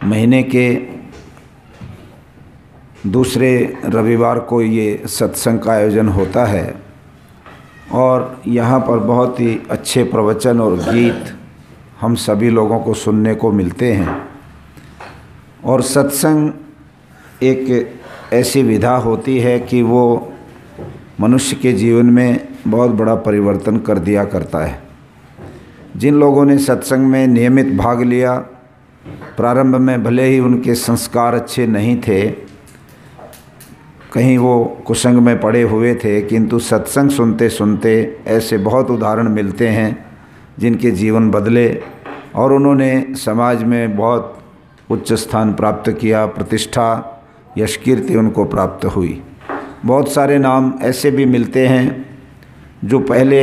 महीने के दूसरे रविवार को ये सत्संग का आयोजन होता है और यहाँ पर बहुत ही अच्छे प्रवचन और गीत हम सभी लोगों को सुनने को मिलते हैं। और सत्संग एक ऐसी विधा होती है कि वो मनुष्य के जीवन में बहुत बड़ा परिवर्तन कर दिया करता है। जिन लोगों ने सत्संग में नियमित भाग लिया, प्रारंभ में भले ही उनके संस्कार अच्छे नहीं थे, कहीं वो कुसंग में पड़े हुए थे, किंतु सत्संग सुनते सुनते ऐसे बहुत उदाहरण मिलते हैं जिनके जीवन बदले और उन्होंने समाज में बहुत उच्च स्थान प्राप्त किया, प्रतिष्ठा यश कीर्ति उनको प्राप्त हुई। बहुत सारे नाम ऐसे भी मिलते हैं जो पहले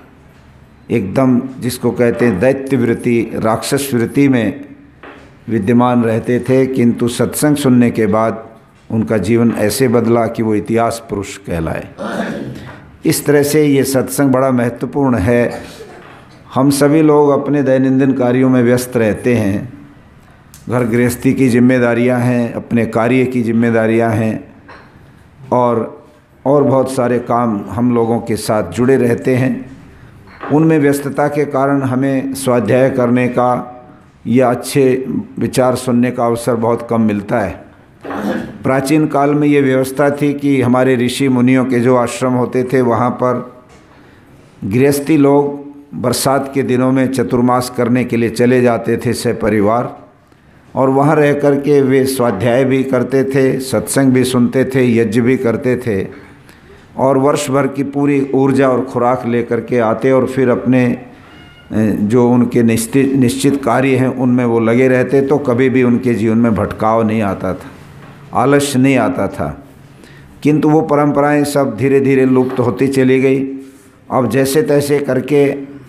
एकदम जिसको कहते हैं दैत्य वृत्ति, राक्षस वृत्ति में विद्यमान रहते थे, किंतु सत्संग सुनने के बाद उनका जीवन ऐसे बदला कि वो इतिहास पुरुष कहलाए। इस तरह से ये सत्संग बड़ा महत्वपूर्ण है। हम सभी लोग अपने दैनंदिन कार्यों में व्यस्त रहते हैं, घर गृहस्थी की जिम्मेदारियां हैं, अपने कार्य की जिम्मेदारियां हैं और बहुत सारे काम हम लोगों के साथ जुड़े रहते हैं। उनमें व्यस्तता के कारण हमें स्वाध्याय करने का या अच्छे विचार सुनने का अवसर बहुत कम मिलता है। प्राचीन काल में ये व्यवस्था थी कि हमारे ऋषि मुनियों के जो आश्रम होते थे वहाँ पर गृहस्थी लोग बरसात के दिनों में चतुर्मास करने के लिए चले जाते थे सपरिवार, और वहाँ रह कर के वे स्वाध्याय भी करते थे, सत्संग भी सुनते थे, यज्ञ भी करते थे और वर्ष भर की पूरी ऊर्जा और खुराक लेकर के आते और फिर अपने जो उनके निश्चित कार्य हैं उनमें वो लगे रहते। तो कभी भी उनके जीवन में भटकाव नहीं आता था, आलस्य नहीं आता था। किंतु वो परंपराएं सब धीरे धीरे लुप्त होती चली गई। अब जैसे तैसे करके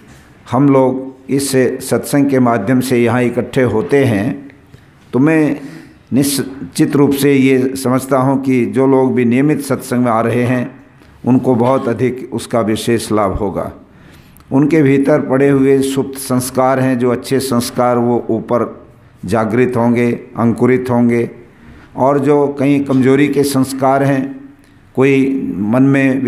हम लोग इस सत्संग के माध्यम से यहाँ इकट्ठे होते हैं, तो मैं निश्चित रूप से ये समझता हूँ कि जो लोग भी नियमित सत्संग में आ रहे हैं उनको बहुत अधिक उसका विशेष लाभ होगा। उनके भीतर पड़े हुए सुप्त संस्कार हैं, जो अच्छे संस्कार वो ऊपर जागृत होंगे, अंकुरित होंगे, और जो कहीं कमजोरी के संस्कार हैं, कोई मन में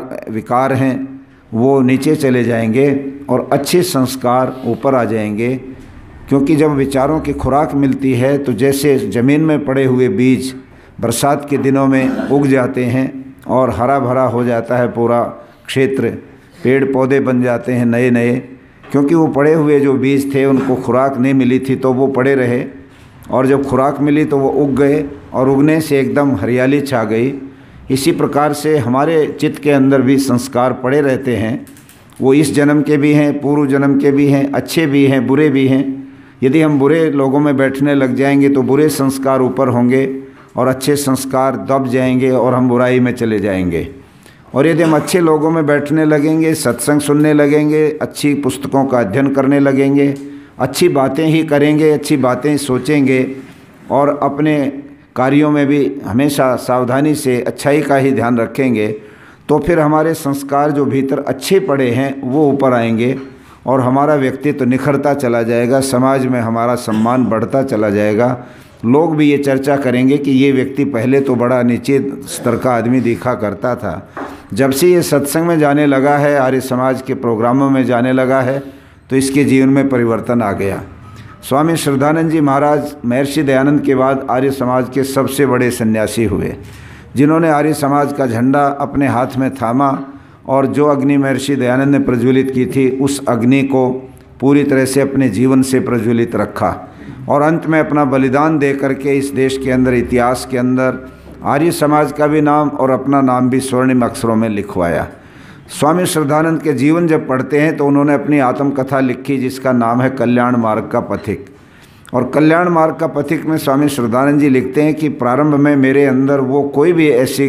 विकार हैं, वो नीचे चले जाएंगे और अच्छे संस्कार ऊपर आ जाएंगे। क्योंकि जब विचारों की खुराक मिलती है तो जैसे ज़मीन में पड़े हुए बीज बरसात के दिनों में उग जाते हैं और हरा भरा हो जाता है पूरा क्षेत्र, पेड़ पौधे बन जाते हैं नए नए, क्योंकि वो पड़े हुए जो बीज थे उनको खुराक नहीं मिली थी तो वो पड़े रहे, और जब खुराक मिली तो वो उग गए और उगने से एकदम हरियाली छा गई। इसी प्रकार से हमारे चित्त के अंदर भी संस्कार पड़े रहते हैं, वो इस जन्म के भी हैं, पूर्व जन्म के भी हैं, अच्छे भी हैं, बुरे भी हैं। यदि हम बुरे लोगों में बैठने लग जाएंगे तो बुरे संस्कार ऊपर होंगे और अच्छे संस्कार दब जाएंगे और हम बुराई में चले जाएंगे। और यदि हम अच्छे लोगों में बैठने लगेंगे, सत्संग सुनने लगेंगे, अच्छी पुस्तकों का अध्ययन करने लगेंगे, अच्छी बातें ही करेंगे, अच्छी बातें सोचेंगे और अपने कार्यों में भी हमेशा सावधानी से अच्छाई का ही ध्यान रखेंगे, तो फिर हमारे संस्कार जो भीतर अच्छे पड़े हैं वो ऊपर आएंगे और हमारा व्यक्तित्व निखरता चला जाएगा, समाज में हमारा सम्मान बढ़ता चला जाएगा। लोग भी ये चर्चा करेंगे कि ये व्यक्ति पहले तो बड़ा नीचे स्तर का आदमी दिखा करता था, जब से ये सत्संग में जाने लगा है, आर्य समाज के प्रोग्रामों में जाने लगा है, तो इसके जीवन में परिवर्तन आ गया। स्वामी श्रद्धानंद जी महाराज महर्षि दयानंद के बाद आर्य समाज के सबसे बड़े सन्यासी हुए, जिन्होंने आर्य समाज का झंडा अपने हाथ में थामा और जो अग्नि महर्षि दयानंद ने प्रज्वलित की थी उस अग्नि को पूरी तरह से अपने जीवन से प्रज्वलित रखा और अंत में अपना बलिदान दे करके इस देश के अंदर, इतिहास के अंदर आर्य समाज का भी नाम और अपना नाम भी स्वर्णिम अक्षरों में लिखवाया। स्वामी श्रद्धानंद के जीवन जब पढ़ते हैं तो उन्होंने अपनी आत्मकथा लिखी जिसका नाम है कल्याण मार्ग का पथिक। और कल्याण मार्ग का पथिक में स्वामी श्रद्धानंद जी लिखते हैं कि प्रारंभ में मेरे अंदर वो कोई भी ऐसी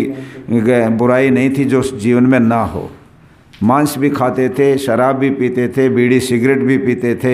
बुराई नहीं थी जो जीवन में ना हो। मांस भी खाते थे, शराब भी पीते थे, बीड़ी सिगरेट भी पीते थे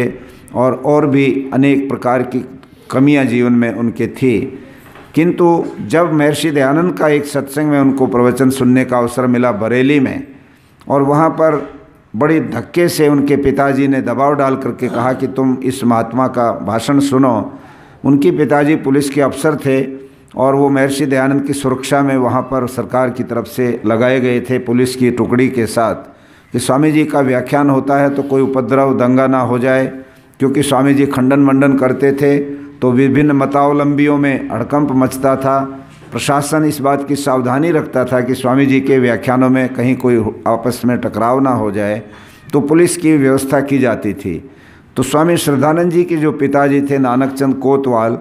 और भी अनेक प्रकार की कमियां जीवन में उनके थी। किंतु जब महर्षि दयानंद का एक सत्संग में उनको प्रवचन सुनने का अवसर मिला बरेली में, और वहाँ पर बड़ी धक्के से उनके पिताजी ने दबाव डाल करके कहा कि तुम इस महात्मा का भाषण सुनो। उनके पिताजी पुलिस के अफसर थे और वो महर्षि दयानंद की सुरक्षा में वहाँ पर सरकार की तरफ से लगाए गए थे पुलिस की टुकड़ी के साथ, कि स्वामी जी का व्याख्यान होता है तो कोई उपद्रव दंगा ना हो जाए, क्योंकि स्वामी जी खंडन मंडन करते थे तो विभिन्न मतावलंबियों में हड़कंप मचता था। प्रशासन इस बात की सावधानी रखता था कि स्वामी जी के व्याख्यानों में कहीं कोई आपस में टकराव ना हो जाए, तो पुलिस की व्यवस्था की जाती थी। तो स्वामी श्रद्धानंद जी के जो पिताजी थे नानक चंद कोतवाल,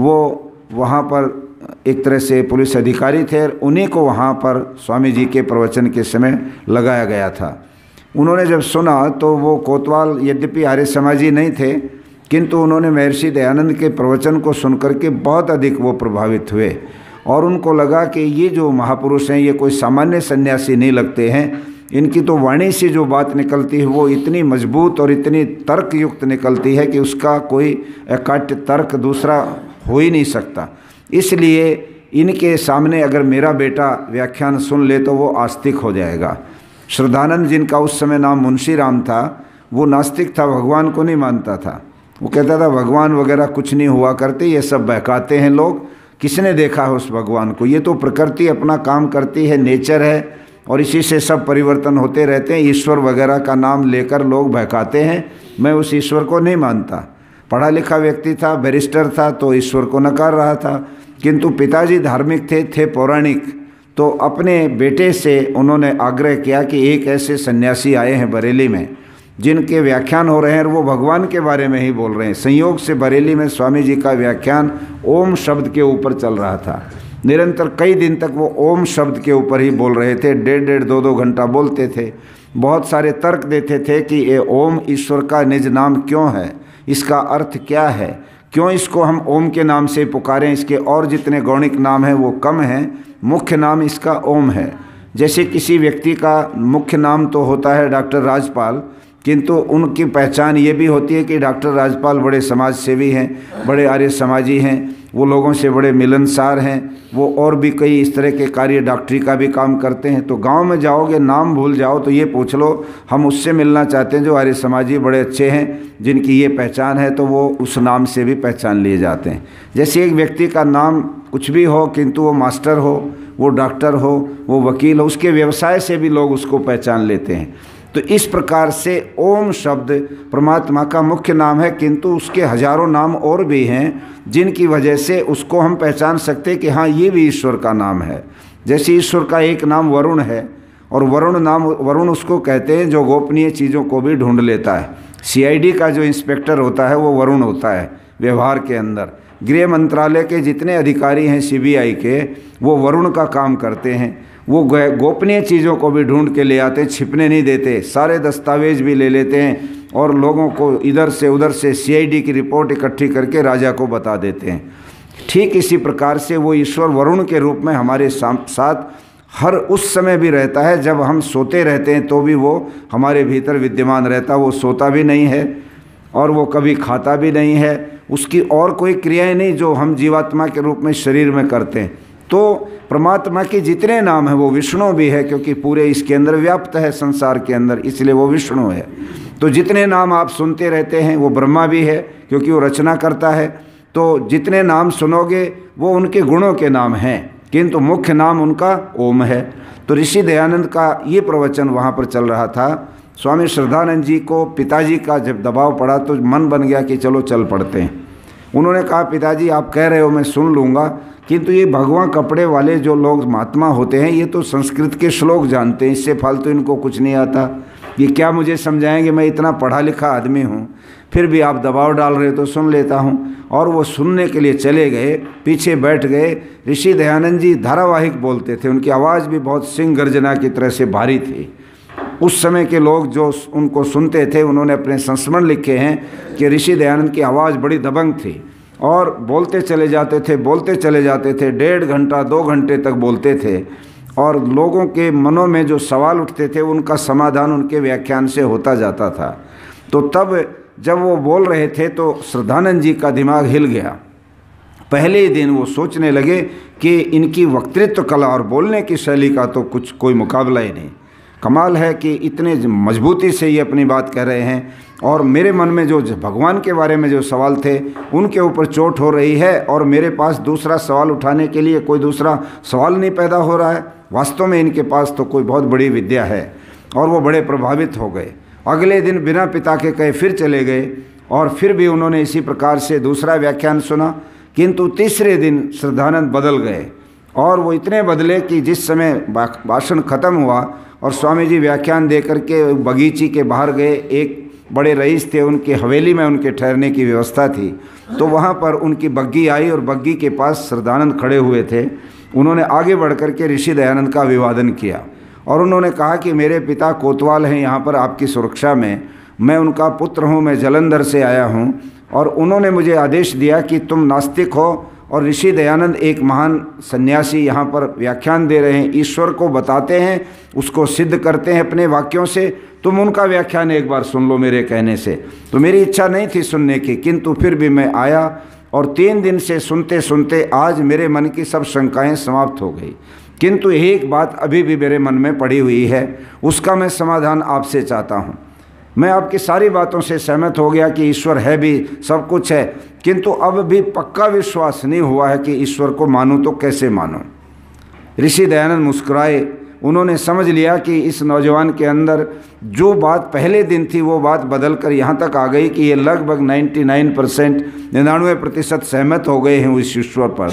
वो वहाँ पर एक तरह से पुलिस अधिकारी थे, उन्हीं को वहाँ पर स्वामी जी के प्रवचन के समय लगाया गया था। उन्होंने जब सुना तो वो कोतवाल यद्यपि आर्य समाजी नहीं थे, किंतु उन्होंने महर्षि दयानंद के प्रवचन को सुनकर के बहुत अधिक वो प्रभावित हुए और उनको लगा कि ये जो महापुरुष हैं ये कोई सामान्य सन्यासी नहीं लगते हैं, इनकी तो वाणी से जो बात निकलती है वो इतनी मजबूत और इतनी तर्कयुक्त निकलती है कि उसका कोई अकाट्य तर्क दूसरा हो ही नहीं सकता। इसलिए इनके सामने अगर मेरा बेटा व्याख्यान सुन ले तो वो आस्तिक हो जाएगा। श्रद्धानंद जिनका उस समय नाम मुंशी राम था, वो नास्तिक था, भगवान को नहीं मानता था। वो कहता था भगवान वगैरह कुछ नहीं हुआ करते, ये सब बहकाते हैं लोग, किसने देखा है उस भगवान को, ये तो प्रकृति अपना काम करती है, नेचर है और इसी से सब परिवर्तन होते रहते हैं। ईश्वर वगैरह का नाम लेकर लोग बहकाते हैं, मैं उस ईश्वर को नहीं मानता। पढ़ा लिखा व्यक्ति था, बैरिस्टर था, तो ईश्वर को नकार रहा था। किंतु पिताजी धार्मिक थे पौराणिक, तो अपने बेटे से उन्होंने आग्रह किया कि एक ऐसे सन्यासी आए हैं बरेली में जिनके व्याख्यान हो रहे हैं और वो भगवान के बारे में ही बोल रहे हैं। संयोग से बरेली में स्वामी जी का व्याख्यान ओम शब्द के ऊपर चल रहा था। निरंतर कई दिन तक वो ओम शब्द के ऊपर ही बोल रहे थे, 1.5 2 घंटा बोलते थे। बहुत सारे तर्क देते थे कि ये ओम ईश्वर का निज नाम क्यों है, इसका अर्थ क्या है, क्यों इसको हम ओम के नाम से पुकारें, इसके और जितने गौणिक नाम हैं वो कम हैं, मुख्य नाम इसका ओम है। जैसे किसी व्यक्ति का मुख्य नाम तो होता है डॉक्टर राजपाल, किंतु उनकी पहचान ये भी होती है कि डॉक्टर राजपाल बड़े समाज सेवी हैं, बड़े आर्य समाजी हैं, वो लोगों से बड़े मिलनसार हैं, वो और भी कई इस तरह के कार्य डॉक्टरी का भी काम करते हैं। तो गांव में जाओगे नाम भूल जाओ तो ये पूछ लो हम उससे मिलना चाहते हैं जो आर्य समाजी बड़े अच्छे हैं, जिनकी ये पहचान है, तो वो उस नाम से भी पहचान लिए जाते हैं। जैसे एक व्यक्ति का नाम कुछ भी हो किंतु वो मास्टर हो, वो डॉक्टर हो, वो वकील हो, उसके व्यवसाय से भी लोग उसको पहचान लेते हैं। तो इस प्रकार से ओम शब्द परमात्मा का मुख्य नाम है, किंतु उसके हजारों नाम और भी हैं जिनकी वजह से उसको हम पहचान सकते हैं कि हाँ ये भी ईश्वर का नाम है। जैसे ईश्वर का एक नाम वरुण है, और वरुण उसको कहते हैं जो गोपनीय चीज़ों को भी ढूंढ लेता है। CID का जो इंस्पेक्टर होता है वो वरुण होता है व्यवहार के अंदर। गृह मंत्रालय के जितने अधिकारी हैं CBI के, वो वरुण का काम करते हैं। वो गोपनीय चीज़ों को भी ढूंढ के ले आते हैं, छिपने नहीं देते, सारे दस्तावेज भी ले लेते हैं और लोगों को इधर से उधर से CID की रिपोर्ट इकट्ठी करके राजा को बता देते हैं। ठीक इसी प्रकार से वो ईश्वर वरुण के रूप में हमारे साथ हर उस समय भी रहता है जब हम सोते रहते हैं, तो भी वो हमारे भीतर विद्यमान रहता। वो सोता भी नहीं है और वो कभी खाता भी नहीं है, उसकी और कोई क्रियाएं नहीं जो हम जीवात्मा के रूप में शरीर में करते हैं। तो परमात्मा के जितने नाम हैं वो विष्णु भी है, क्योंकि पूरे इसके अंदर व्याप्त है संसार के अंदर, इसलिए वो विष्णु है। तो जितने नाम आप सुनते रहते हैं वो ब्रह्मा भी है, क्योंकि वो रचना करता है। तो जितने नाम सुनोगे वो उनके गुणों के नाम हैं, किंतु मुख्य नाम उनका ओम है। तो ऋषि दयानंद का ये प्रवचन वहाँ पर चल रहा था। स्वामी श्रद्धानंद जी को पिताजी का जब दबाव पड़ा तो मन बन गया कि चलो चल पड़ते हैं। उन्होंने कहा पिताजी आप कह रहे हो मैं सुन लूँगा, किंतु ये भगवा कपड़े वाले जो लोग महात्मा होते हैं ये तो संस्कृत के श्लोक जानते हैं, इससे फालतू इनको कुछ नहीं आता, ये क्या मुझे समझाएंगे, मैं इतना पढ़ा लिखा आदमी हूँ, फिर भी आप दबाव डाल रहे हो तो सुन लेता हूँ। और वो सुनने के लिए चले गए, पीछे बैठ गए। ऋषि दयानंद जी धारावाहिक बोलते थे, उनकी आवाज़ भी बहुत सिंह गर्जना की तरह से भारी थी। उस समय के लोग जो उनको सुनते थे उन्होंने अपने संस्मरण लिखे हैं कि ऋषि दयानंद की आवाज़ बड़ी दबंग थी और बोलते चले जाते थे 1.5 घंटा 2 घंटे तक बोलते थे, और लोगों के मनों में जो सवाल उठते थे उनका समाधान उनके व्याख्यान से होता जाता था। तो तब जब वो बोल रहे थे तो श्रद्धानंद जी का दिमाग हिल गया। पहले ही दिन वो सोचने लगे कि इनकी वक्तृत्व कला और बोलने की शैली का तो कोई मुकाबला ही नहीं। कमाल है कि इतने मजबूती से ये अपनी बात कह रहे हैं, और मेरे मन में जो भगवान के बारे में जो सवाल थे उनके ऊपर चोट हो रही है, और मेरे पास दूसरा सवाल उठाने के लिए कोई दूसरा सवाल नहीं पैदा हो रहा है। वास्तव में इनके पास तो कोई बहुत बड़ी विद्या है। और वो बड़े प्रभावित हो गए। अगले दिन बिना पिता के कहे फिर चले गए, और फिर भी उन्होंने इसी प्रकार से दूसरा व्याख्यान सुना। किंतु तीसरे दिन श्रद्धानंद बदल गए, और वो इतने बदले कि जिस समय भाषण खत्म हुआ और स्वामी जी व्याख्यान दे करके बगीचे के बाहर गए, एक बड़े रईस थे, उनकी हवेली में उनके ठहरने की व्यवस्था थी, तो वहाँ पर उनकी बग्गी आई और बग्गी के पास श्रद्धानंद खड़े हुए थे। उन्होंने आगे बढ़ कर के ऋषि दयानंद का अभिवादन किया और उन्होंने कहा कि मेरे पिता कोतवाल हैं यहाँ पर आपकी सुरक्षा में, मैं उनका पुत्र हूँ, मैं जलंधर से आया हूँ, और उन्होंने मुझे आदेश दिया कि तुम नास्तिक हो और ऋषि दयानंद एक महान सन्यासी यहाँ पर व्याख्यान दे रहे हैं, ईश्वर को बताते हैं, उसको सिद्ध करते हैं अपने वाक्यों से, तुम उनका व्याख्यान एक बार सुन लो मेरे कहने से। तो मेरी इच्छा नहीं थी सुनने की, किंतु फिर भी मैं आया, और 3 दिन से सुनते सुनते आज मेरे मन की सब शंकाएं समाप्त हो गई। किंतु एक बात अभी भी मेरे मन में पड़ी हुई है, उसका मैं समाधान आपसे चाहता हूँ। मैं आपकी सारी बातों से सहमत हो गया कि ईश्वर है भी, सब कुछ है, किंतु अब भी पक्का विश्वास नहीं हुआ है कि ईश्वर को मानूं तो कैसे मानूं। ऋषि दयानंद मुस्कुराए। उन्होंने समझ लिया कि इस नौजवान के अंदर जो बात पहले दिन थी वो बात बदल कर यहाँ तक आ गई कि ये लगभग 99% सहमत हो गए हैं उस ईश्वर पर।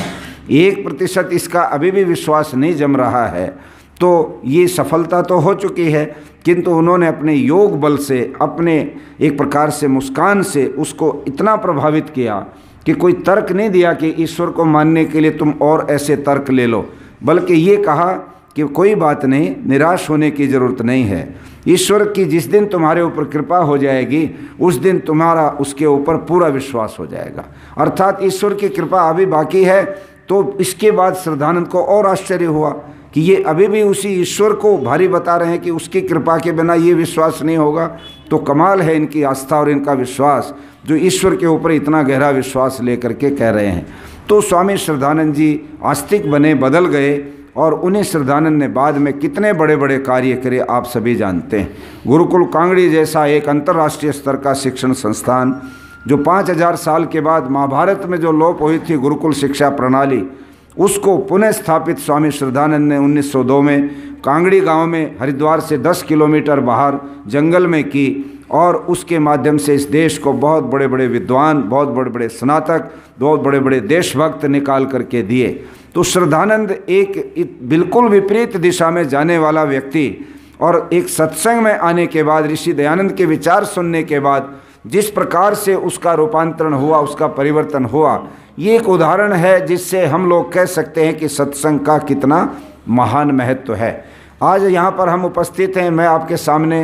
1% इसका अभी भी विश्वास नहीं जम रहा है। तो ये सफलता तो हो चुकी है, किंतु उन्होंने अपने योग बल से, अपने एक प्रकार से मुस्कान से उसको इतना प्रभावित किया कि कोई तर्क नहीं दिया कि ईश्वर को मानने के लिए तुम और ऐसे तर्क ले लो, बल्कि ये कहा कि कोई बात नहीं, निराश होने की ज़रूरत नहीं है। ईश्वर की जिस दिन तुम्हारे ऊपर कृपा हो जाएगी उस दिन तुम्हारा उसके ऊपर पूरा विश्वास हो जाएगा। अर्थात ईश्वर की कृपा अभी बाकी है। तो इसके बाद श्रद्धानंद को और आश्चर्य हुआ कि ये अभी भी उसी ईश्वर को भारी बता रहे हैं कि उसकी कृपा के बिना ये विश्वास नहीं होगा। तो कमाल है इनकी आस्था और इनका विश्वास, जो ईश्वर के ऊपर इतना गहरा विश्वास लेकर के कह रहे हैं। तो स्वामी श्रद्धानंद जी आस्तिक बने, बदल गए, और उन्हें श्रद्धानंद ने बाद में कितने बड़े बड़े कार्य करे आप सभी जानते हैं। गुरुकुल कांगड़ी जैसा एक अंतर्राष्ट्रीय स्तर का शिक्षण संस्थान, जो 5000 साल के बाद महाभारत में जो लोप हुई थी गुरुकुल शिक्षा प्रणाली, उसको पुनः स्थापित स्वामी श्रद्धानंद ने 1902 में कांगड़ी गांव में हरिद्वार से 10 किलोमीटर बाहर जंगल में की, और उसके माध्यम से इस देश को बहुत बड़े बड़े विद्वान, बहुत बड़े बड़े स्नातक, बहुत बड़े बड़े देशभक्त निकाल करके दिए। तो श्रद्धानंद एक बिल्कुल विपरीत दिशा में जाने वाला व्यक्ति, और एक सत्संग में आने के बाद, ऋषि दयानंद के विचार सुनने के बाद जिस प्रकार से उसका रूपांतरण हुआ, उसका परिवर्तन हुआ, ये एक उदाहरण है जिससे हम लोग कह सकते हैं कि सत्संग का कितना महान महत्व है। आज यहाँ पर हम उपस्थित हैं। मैं आपके सामने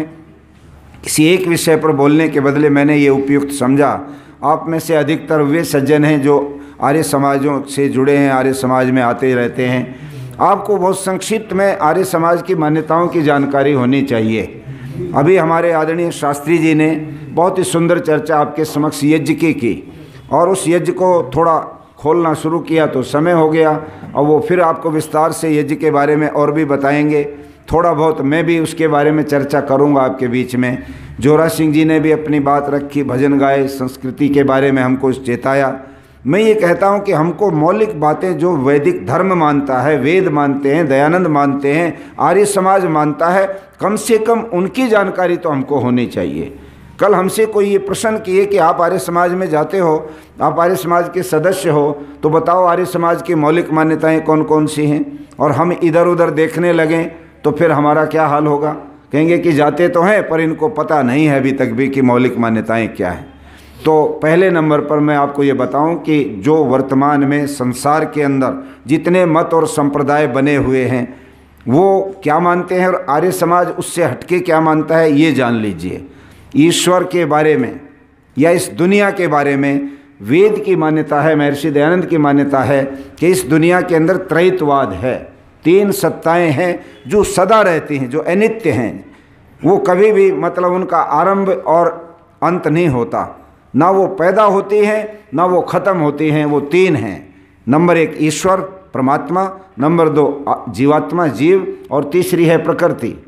किसी एक विषय पर बोलने के बदले मैंने ये उपयुक्त समझा। आप में से अधिकतर वे सज्जन हैं जो आर्य समाजों से जुड़े हैं, आर्य समाज में आते रहते हैं। आपको बहुत संक्षिप्त में आर्य समाज की मान्यताओं की जानकारी होनी चाहिए। अभी हमारे आदरणीय शास्त्री जी ने बहुत ही सुंदर चर्चा आपके समक्ष यज्ञ की, और उस यज्ञ को थोड़ा खोलना शुरू किया तो समय हो गया, और वो फिर आपको विस्तार से यज्ञ के बारे में और भी बताएंगे। थोड़ा बहुत मैं भी उसके बारे में चर्चा करूंगा आपके बीच में। जोरा सिंह जी ने भी अपनी बात रखी, भजन गाए, संस्कृति के बारे में हमको चेताया। मैं ये कहता हूँ कि हमको मौलिक बातें जो वैदिक धर्म मानता है, वेद मानते हैं, दयानंद मानते हैं, आर्य समाज मानता है, कम से कम उनकी जानकारी तो हमको होनी चाहिए। कल हमसे कोई ये प्रश्न किए कि आप आर्य समाज में जाते हो, आप आर्य समाज के सदस्य हो, तो बताओ आर्य समाज की मौलिक मान्यताएं कौन कौन सी हैं, और हम इधर उधर देखने लगें तो फिर हमारा क्या हाल होगा। कहेंगे कि जाते तो हैं पर इनको पता नहीं है अभी तक भी कि मौलिक मान्यताएं क्या हैं। तो पहले नंबर पर मैं आपको ये बताऊं कि जो वर्तमान में संसार के अंदर जितने मत और संप्रदाय बने हुए हैं वो क्या मानते हैं, और आर्य समाज उससे हटके क्या मानता है, ये जान लीजिए। ईश्वर के बारे में या इस दुनिया के बारे में वेद की मान्यता है, महर्षि दयानंद की मान्यता है कि इस दुनिया के अंदर त्रैतवाद है, 3 सत्ताएं हैं जो सदा रहती हैं, जो अनित्य हैं। वो कभी भी मतलब उनका आरंभ और अंत नहीं होता, ना वो पैदा होती हैं ना वो ख़त्म होती हैं। वो 3 हैं। नंबर 1 ईश्वर परमात्मा, नंबर 2 जीवात्मा जीव, और तीसरी है प्रकृति।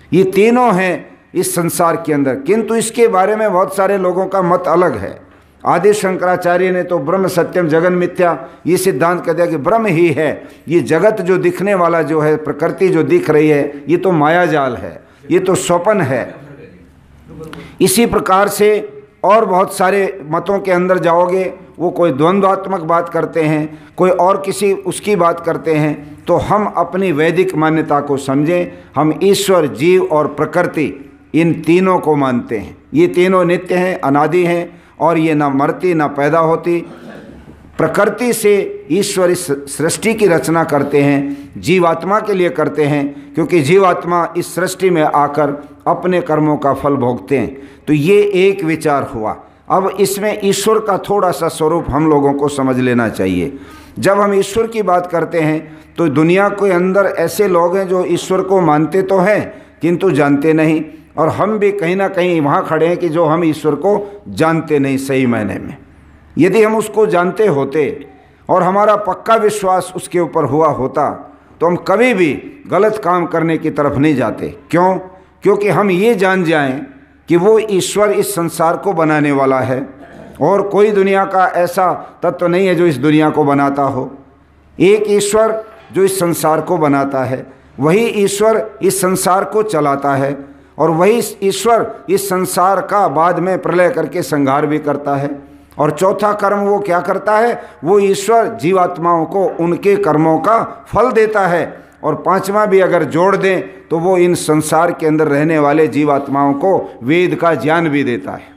ये तीनों हैं इस संसार के अंदर, किंतु इसके बारे में बहुत सारे लोगों का मत अलग है। आदि शंकराचार्य ने तो ब्रह्म सत्यम जगन मिथ्या ये सिद्धांत कर दिया कि ब्रह्म ही है, ये जगत जो दिखने वाला जो है, प्रकृति जो दिख रही है, ये तो माया जाल है, ये तो स्वप्न है। इसी प्रकार से और बहुत सारे मतों के अंदर जाओगे, वो कोई द्वंद्वात्मक बात करते हैं, कोई और किसी उसकी बात करते हैं। तो हम अपनी वैदिक मान्यता को समझें, हम ईश्वर, जीव और प्रकृति इन तीनों को मानते हैं। ये तीनों नित्य हैं, अनादि हैं, और ये ना मरती ना पैदा होती। प्रकृति से ईश्वर इस सृष्टि की रचना करते हैं, जीवात्मा के लिए करते हैं, क्योंकि जीवात्मा इस सृष्टि में आकर अपने कर्मों का फल भोगते हैं। तो ये एक विचार हुआ। अब इसमें ईश्वर का थोड़ा सा स्वरूप हम लोगों को समझ लेना चाहिए। जब हम ईश्वर की बात करते हैं तो दुनिया के अंदर ऐसे लोग हैं जो ईश्वर को मानते तो हैं किंतु जानते नहीं, और हम भी कहीं ना कहीं वहाँ खड़े हैं कि जो हम ईश्वर को जानते नहीं सही मायने में। यदि हम उसको जानते होते और हमारा पक्का विश्वास उसके ऊपर हुआ होता तो हम कभी भी गलत काम करने की तरफ नहीं जाते। क्यों? क्योंकि हम ये जान जाएं कि वो ईश्वर इस संसार को बनाने वाला है, और कोई दुनिया का ऐसा तत्व नहीं है जो इस दुनिया को बनाता हो। एक ईश्वर जो इस संसार को बनाता है, वही ईश्वर इस संसार को चलाता है, और वही ईश्वर इस संसार का बाद में प्रलय करके संहार भी करता है। और चौथा कर्म वो क्या करता है? वो ईश्वर जीवात्माओं को उनके कर्मों का फल देता है। और पांचवा भी अगर जोड़ दें तो वो इन संसार के अंदर रहने वाले जीवात्माओं को वेद का ज्ञान भी देता है।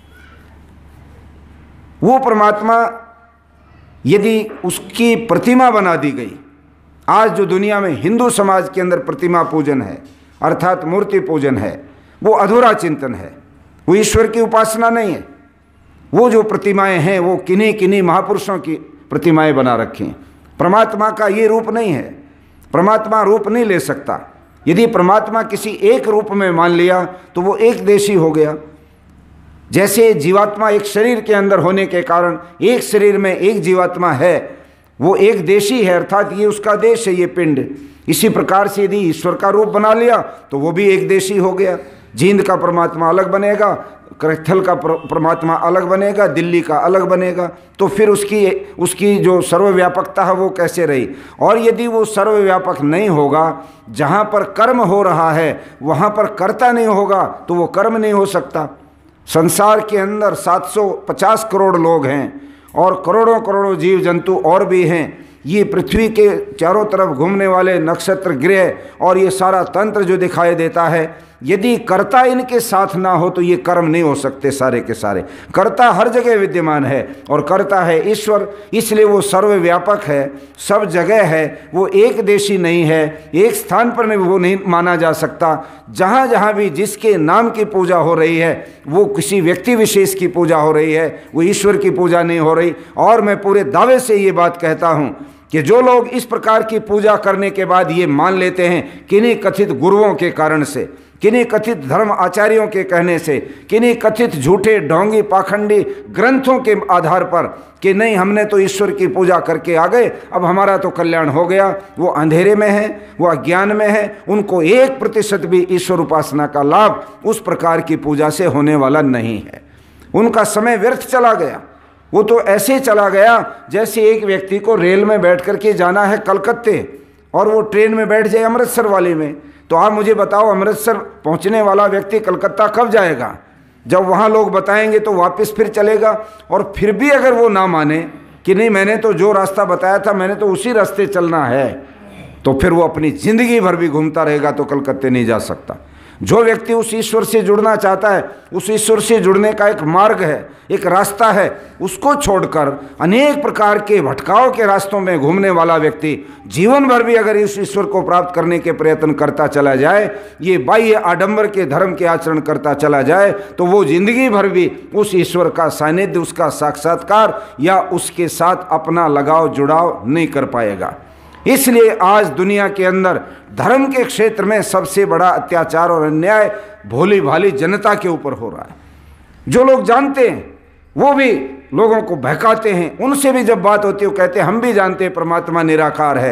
वो परमात्मा यदि उसकी प्रतिमा बना दी गई, आज जो दुनिया में हिंदू समाज के अंदर प्रतिमा पूजन है अर्थात मूर्ति पूजन है, वो अधूरा चिंतन है, वो ईश्वर की उपासना नहीं है। वो जो प्रतिमाएं हैं वो किन्हीं किन्हीं महापुरुषों की प्रतिमाएं बना रखी हैं। परमात्मा का ये रूप नहीं है, परमात्मा रूप नहीं ले सकता। यदि परमात्मा किसी एक रूप में मान लिया तो वो एक देशी हो गया। जैसे जीवात्मा एक शरीर के अंदर होने के कारण एक शरीर में एक जीवात्मा है, वो एक देशी है, अर्थात ये उसका देश है, ये पिंड। इसी प्रकार से यदि ईश्वर का रूप बना लिया तो वो भी एक देशी हो गया। जींद का परमात्मा अलग बनेगा, करथल का परमात्मा अलग बनेगा, दिल्ली का अलग बनेगा। तो फिर उसकी जो सर्वव्यापकता है वो कैसे रही? और यदि वो सर्वव्यापक नहीं होगा, जहाँ पर कर्म हो रहा है वहाँ पर कर्ता नहीं होगा तो वो कर्म नहीं हो सकता। संसार के अंदर 750 करोड़ लोग हैं और करोड़ों करोड़ों जीव जंतु और भी हैं। ये पृथ्वी के चारों तरफ घूमने वाले नक्षत्र, ग्रह और ये सारा तंत्र जो दिखाई देता है, यदि कर्ता इनके साथ ना हो तो ये कर्म नहीं हो सकते सारे के सारे। कर्ता हर जगह विद्यमान है और कर्ता है ईश्वर, इसलिए वो सर्वव्यापक है, सब जगह है। वो एक देशी नहीं है, एक स्थान पर नहीं, वो नहीं माना जा सकता। जहाँ जहाँ भी जिसके नाम की पूजा हो रही है वो किसी व्यक्ति विशेष की पूजा हो रही है, वो ईश्वर की पूजा नहीं हो रही। और मैं पूरे दावे से ये बात कहता हूँ कि जो लोग इस प्रकार की पूजा करने के बाद ये मान लेते हैं किन्हीं कथित गुरुओं के कारण से, किन्हीं कथित धर्म आचार्यों के कहने से, किन्हीं कथित झूठे ढोंगी पाखंडी ग्रंथों के आधार पर कि नहीं हमने तो ईश्वर की पूजा करके आ गए, अब हमारा तो कल्याण हो गया, वो अंधेरे में है, वो अज्ञान में है। उनको 1% भी ईश्वर उपासना का लाभ उस प्रकार की पूजा से होने वाला नहीं है। उनका समय व्यर्थ चला गया। वो तो ऐसे चला गया जैसे एक व्यक्ति को रेल में बैठ करके जाना है कलकत्ते और वो ट्रेन में बैठ जाए अमृतसर वाले में। तो आप मुझे बताओ, अमृतसर पहुंचने वाला व्यक्ति कलकत्ता कब जाएगा? जब वहाँ लोग बताएंगे तो वापस फिर चलेगा। और फिर भी अगर वो ना माने कि नहीं मैंने तो जो रास्ता बताया था मैंने तो उसी रास्ते चलना है, तो फिर वो अपनी ज़िंदगी भर भी घूमता रहेगा तो कलकत्ते नहीं जा सकता। जो व्यक्ति उस ईश्वर से जुड़ना चाहता है, उस ईश्वर से जुड़ने का एक मार्ग है, एक रास्ता है, उसको छोड़कर अनेक प्रकार के भटकाव के रास्तों में घूमने वाला व्यक्ति जीवन भर भी अगर इस ईश्वर को प्राप्त करने के प्रयत्न करता चला जाए, ये बाह्य आडंबर के धर्म के आचरण करता चला जाए, तो वो जिंदगी भर भी उस ईश्वर का सानिध्य, उसका साक्षात्कार या उसके साथ अपना लगाव जुड़ाव नहीं कर पाएगा। इसलिए आज दुनिया के अंदर धर्म के क्षेत्र में सबसे बड़ा अत्याचार और अन्याय भोली भाली जनता के ऊपर हो रहा है। जो लोग जानते हैं वो भी लोगों को बहकाते हैं। उनसे भी जब बात होती है वो कहते हैं हम भी जानते हैं परमात्मा निराकार है,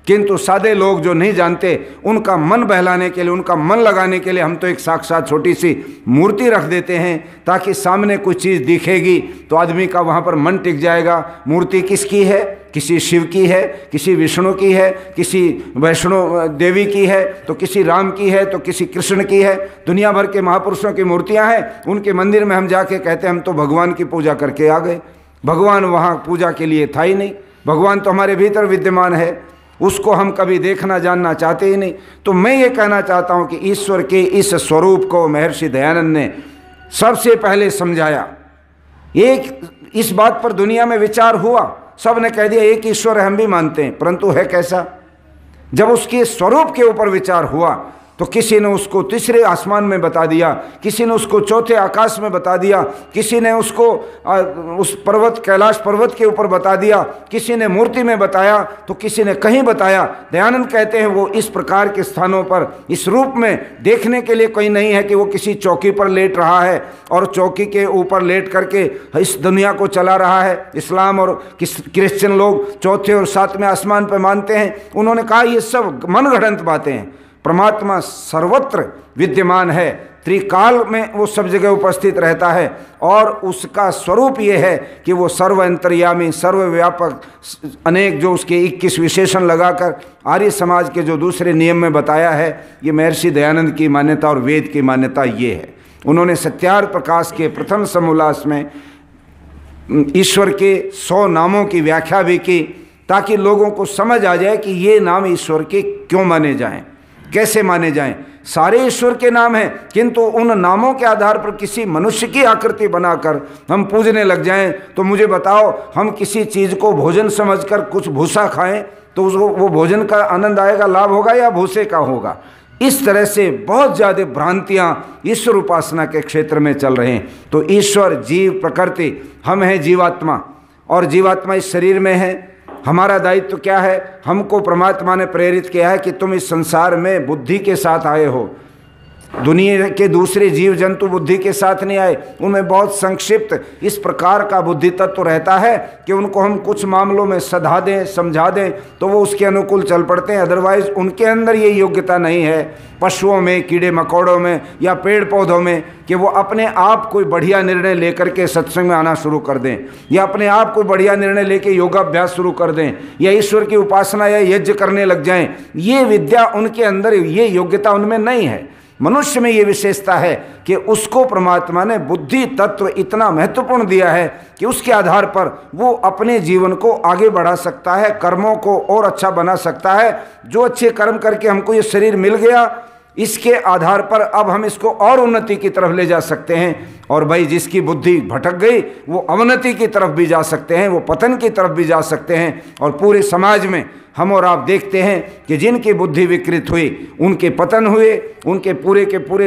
किंतु सादे लोग जो नहीं जानते, उनका मन बहलाने के लिए, उनका मन लगाने के लिए हम तो एक साक्षात छोटी सी मूर्ति रख देते हैं, ताकि सामने कोई चीज़ दिखेगी तो आदमी का वहाँ पर मन टिक जाएगा। मूर्ति किसकी है? किसी शिव की है, किसी विष्णु की है, किसी वैष्णो देवी की है, तो किसी राम की है, तो किसी कृष्ण की है। दुनिया भर के महापुरुषों की मूर्तियाँ हैं। उनके मंदिर में हम जाके कहते हैं हम तो भगवान की पूजा करके आ गए। भगवान वहाँ पूजा के लिए था ही नहीं। भगवान तो हमारे भीतर विद्यमान है, उसको हम कभी देखना जानना चाहते ही नहीं। तो मैं ये कहना चाहता हूँ कि ईश्वर के इस स्वरूप को महर्षि दयानंद ने सबसे पहले समझाया। एक इस बात पर दुनिया में विचार हुआ, सब ने कह दिया एक ईश्वर है, हम भी मानते हैं, परंतु है कैसा? जब उसके स्वरूप के ऊपर विचार हुआ तो किसी ने उसको तीसरे आसमान में बता दिया, किसी ने उसको चौथे आकाश में बता दिया, किसी ने उसको उस पर्वत कैलाश पर्वत के ऊपर बता दिया, किसी ने मूर्ति में बताया, तो किसी ने कहीं बताया। दयानंद कहते हैं वो इस प्रकार के स्थानों पर इस रूप में देखने के लिए कोई नहीं है कि वो किसी चौकी पर लेट रहा है और चौकी के ऊपर लेट करके इस दुनिया को चला रहा है। इस्लाम और क्रिश्चियन लोग चौथे और सातवें आसमान पर मानते हैं। उन्होंने कहा ये सब मनगढ़ंत बातें हैं। परमात्मा सर्वत्र विद्यमान है, त्रिकाल में वो सब जगह उपस्थित रहता है, और उसका स्वरूप ये है कि वो सर्व अंतर्यामी, सर्वव्यापक, अनेक जो उसके 21 विशेषण लगाकर आर्य समाज के जो दूसरे नियम में बताया है, ये महर्षि दयानंद की मान्यता और वेद की मान्यता ये है। उन्होंने सत्यार्थ प्रकाश के प्रथम समोल्लास में ईश्वर के 100 नामों की व्याख्या भी की, ताकि लोगों को समझ आ जाए कि ये नाम ईश्वर के क्यों माने जाएं, कैसे माने जाएं। सारे ईश्वर के नाम हैं, किंतु उन नामों के आधार पर किसी मनुष्य की आकृति बनाकर हम पूजने लग जाएं, तो मुझे बताओ, हम किसी चीज़ को भोजन समझकर कुछ भूसा खाएं तो उसको वो भोजन का आनंद आएगा, लाभ होगा, या भूसे का होगा? इस तरह से बहुत ज़्यादा भ्रांतियाँ ईश्वर उपासना के क्षेत्र में चल रहे हैं। तो ईश्वर, जीव, प्रकृति, हम हैं जीवात्मा, और जीवात्मा इस शरीर में है। हमारा दायित्व क्या है? हमको परमात्मा ने प्रेरित किया है कि तुम इस संसार में बुद्धि के साथ आए हो। दुनिया के दूसरे जीव जंतु बुद्धि के साथ नहीं आए, उनमें बहुत संक्षिप्त इस प्रकार का बुद्धि तत्व रहता है कि उनको हम कुछ मामलों में सधा दें, समझा दें तो वो उसके अनुकूल चल पड़ते हैं। अदरवाइज उनके अंदर ये योग्यता नहीं है, पशुओं में, कीड़े मकोड़ों में या पेड़ पौधों में, कि वो अपने आप कोई बढ़िया निर्णय लेकर के सत्संग में आना शुरू कर दें, या अपने आप कोई बढ़िया निर्णय लेके योगाभ्यास शुरू कर दें, या ईश्वर की उपासना या यज्ञ करने लग जाएं। ये विद्या उनके अंदर, ये योग्यता उनमें नहीं है। मनुष्य में ये विशेषता है कि उसको परमात्मा ने बुद्धि तत्व इतना महत्वपूर्ण दिया है कि उसके आधार पर वो अपने जीवन को आगे बढ़ा सकता है, कर्मों को और अच्छा बना सकता है। जो अच्छे कर्म करके हमको ये शरीर मिल गया, इसके आधार पर अब हम इसको और उन्नति की तरफ ले जा सकते हैं। और भाई जिसकी बुद्धि भटक गई वो अवनति की तरफ भी जा सकते हैं, वो पतन की तरफ भी जा सकते हैं। और पूरे समाज में हम और आप देखते हैं कि जिनकी बुद्धि विकृत हुई उनके पतन हुए, उनके पूरे के पूरे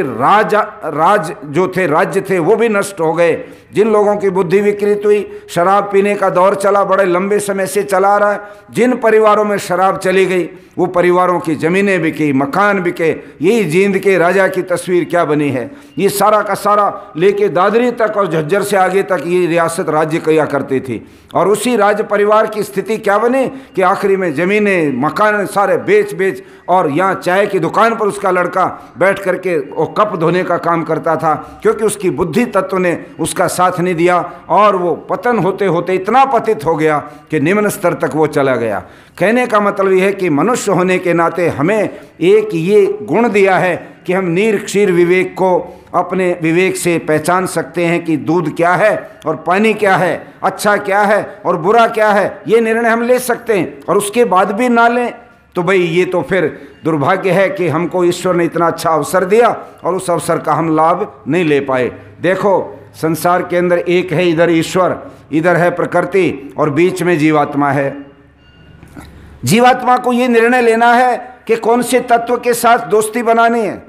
राज जो थे, राज्य थे, वो भी नष्ट हो गए। जिन लोगों की बुद्धि विकृत हुई, शराब पीने का दौर चला, बड़े लंबे समय से चला रहा है। जिन परिवारों में शराब चली गई वो परिवारों की ज़मीनें बिकी, मकान बिके। यही जींद के राजा की तस्वीर क्या बनी है। ये सारा का सारा लेके दादरी तक और झज्जर से आगे तक ये रियासत राज्य किया करती थी। और उसी राज्य परिवार की स्थिति क्या बनी कि आखिरी में ज़मीनें, मकान सारे बेच और यहाँ चाय की दुकान पर उसका लड़का बैठ करके वो कप धोने का काम करता था, क्योंकि उसकी बुद्धि तत्व ने उसका साथ नहीं दिया। और वो पतन होते होते इतना पतित हो गया कि निम्न स्तर तक वो चला गया। कहने का मतलब ये है कि मनुष्य होने के नाते हमें एक ये गुण दिया है कि हम नीर क्षीर विवेक को अपने विवेक से पहचान सकते हैं कि दूध क्या है और पानी क्या है, अच्छा क्या है और बुरा क्या है। ये निर्णय हम ले सकते हैं, और उसके बाद भी ना लें तो भाई ये तो फिर दुर्भाग्य है कि हमको ईश्वर ने इतना अच्छा अवसर दिया और उस अवसर का हम लाभ नहीं ले पाए। देखो संसार के अंदर एक है, इधर ईश्वर, इधर है प्रकृति, और बीच में जीवात्मा है। जीवात्मा को ये निर्णय लेना है कि कौन से तत्व के साथ दोस्ती बनानी है।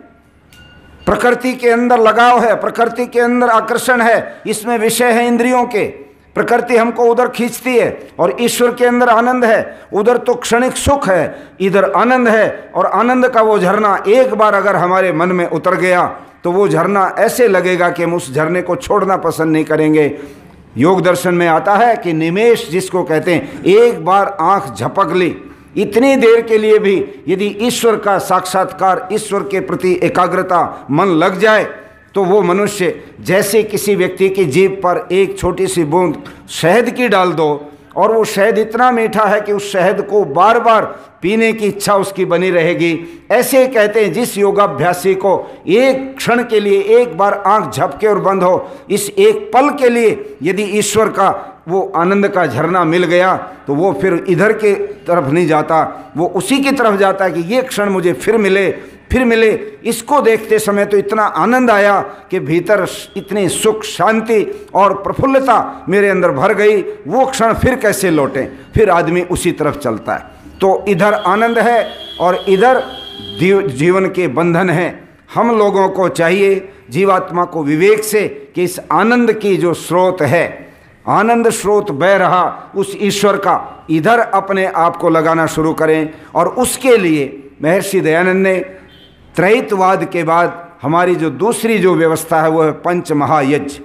प्रकृति के अंदर लगाव है, प्रकृति के अंदर आकर्षण है, इसमें विषय है इंद्रियों के। प्रकृति हमको उधर खींचती है, और ईश्वर के अंदर आनंद है। उधर तो क्षणिक सुख है, इधर आनंद है। और आनंद का वो झरना एक बार अगर हमारे मन में उतर गया तो वो झरना ऐसे लगेगा कि हम उस झरने को छोड़ना पसंद नहीं करेंगे। योग दर्शन में आता है कि निमेष जिसको कहते हैं, एक बार आंख झपक ली इतनी देर के लिए भी यदि ईश्वर का साक्षात्कार, ईश्वर के प्रति एकाग्रता मन लग जाए तो वो मनुष्य जैसे किसी व्यक्ति की जीभ पर एक छोटी सी बूंद शहद की डाल दो और वो शहद इतना मीठा है कि उस शहद को बार बार पीने की इच्छा उसकी बनी रहेगी। ऐसे कहते हैं जिस योगाभ्यासी को एक क्षण के लिए, एक बार आंख झपके और बंद हो, इस एक पल के लिए यदि ईश्वर का वो आनंद का झरना मिल गया तो वो फिर इधर के तरफ नहीं जाता, वो उसी की तरफ जाता है कि ये क्षण मुझे फिर मिले। इसको देखते समय तो इतना आनंद आया कि भीतर इतनी सुख, शांति और प्रफुल्लता मेरे अंदर भर गई, वो क्षण फिर कैसे लौटे, फिर आदमी उसी तरफ चलता है। तो इधर आनंद है और इधर जीवन के बंधन हैं। हम लोगों को चाहिए जीवात्मा को विवेक से कि इस आनंद की जो स्रोत है, आनंद स्रोत बह रहा उस ईश्वर का, इधर अपने आप को लगाना शुरू करें। और उसके लिए महर्षि दयानंद ने त्रैतवाद के बाद हमारी जो दूसरी जो व्यवस्था है वो है पंच महायज्ञ।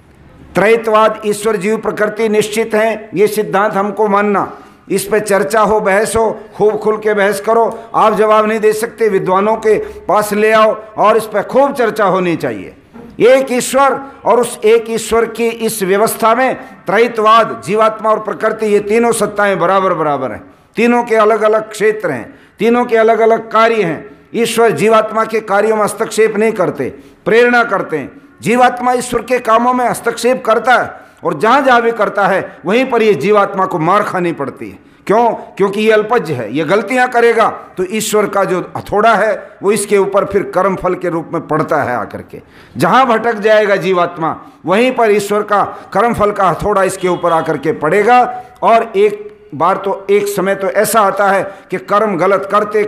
त्रैतवाद, ईश्वर जीव प्रकृति निश्चित है, ये सिद्धांत हमको मानना, इस पे चर्चा हो, बहस हो, खूब खुल के बहस करो। आप जवाब नहीं दे सकते, विद्वानों के पास ले आओ और इस पर खूब चर्चा होनी चाहिए। एक ईश्वर और उस एक ईश्वर की इस व्यवस्था में त्रैतवाद, जीवात्मा और प्रकृति, ये तीनों सत्ताएं बराबर बराबर हैं। तीनों के अलग अलग क्षेत्र हैं, तीनों के अलग अलग कार्य हैं। ईश्वर जीवात्मा के कार्यों में हस्तक्षेप नहीं करते, प्रेरणा करते हैं। जीवात्मा ईश्वर के कामों में हस्तक्षेप करता है और जहाँ जहाँ भी करता है वहीं पर ये जीवात्मा को मार खानी पड़ती है। क्यों? क्योंकि ये अल्पज्ञ है, ये गलतियाँ करेगा तो ईश्वर का जो हथौड़ा है वो इसके ऊपर फिर कर्म फल के रूप में पड़ता है आकर के। जहाँ भटक जाएगा जीवात्मा वहीं पर ईश्वर का कर्म फल का हथौड़ा इसके ऊपर आकर के पड़ेगा। और एक बार तो एक समय तो ऐसा आता है कि कर्म गलत करते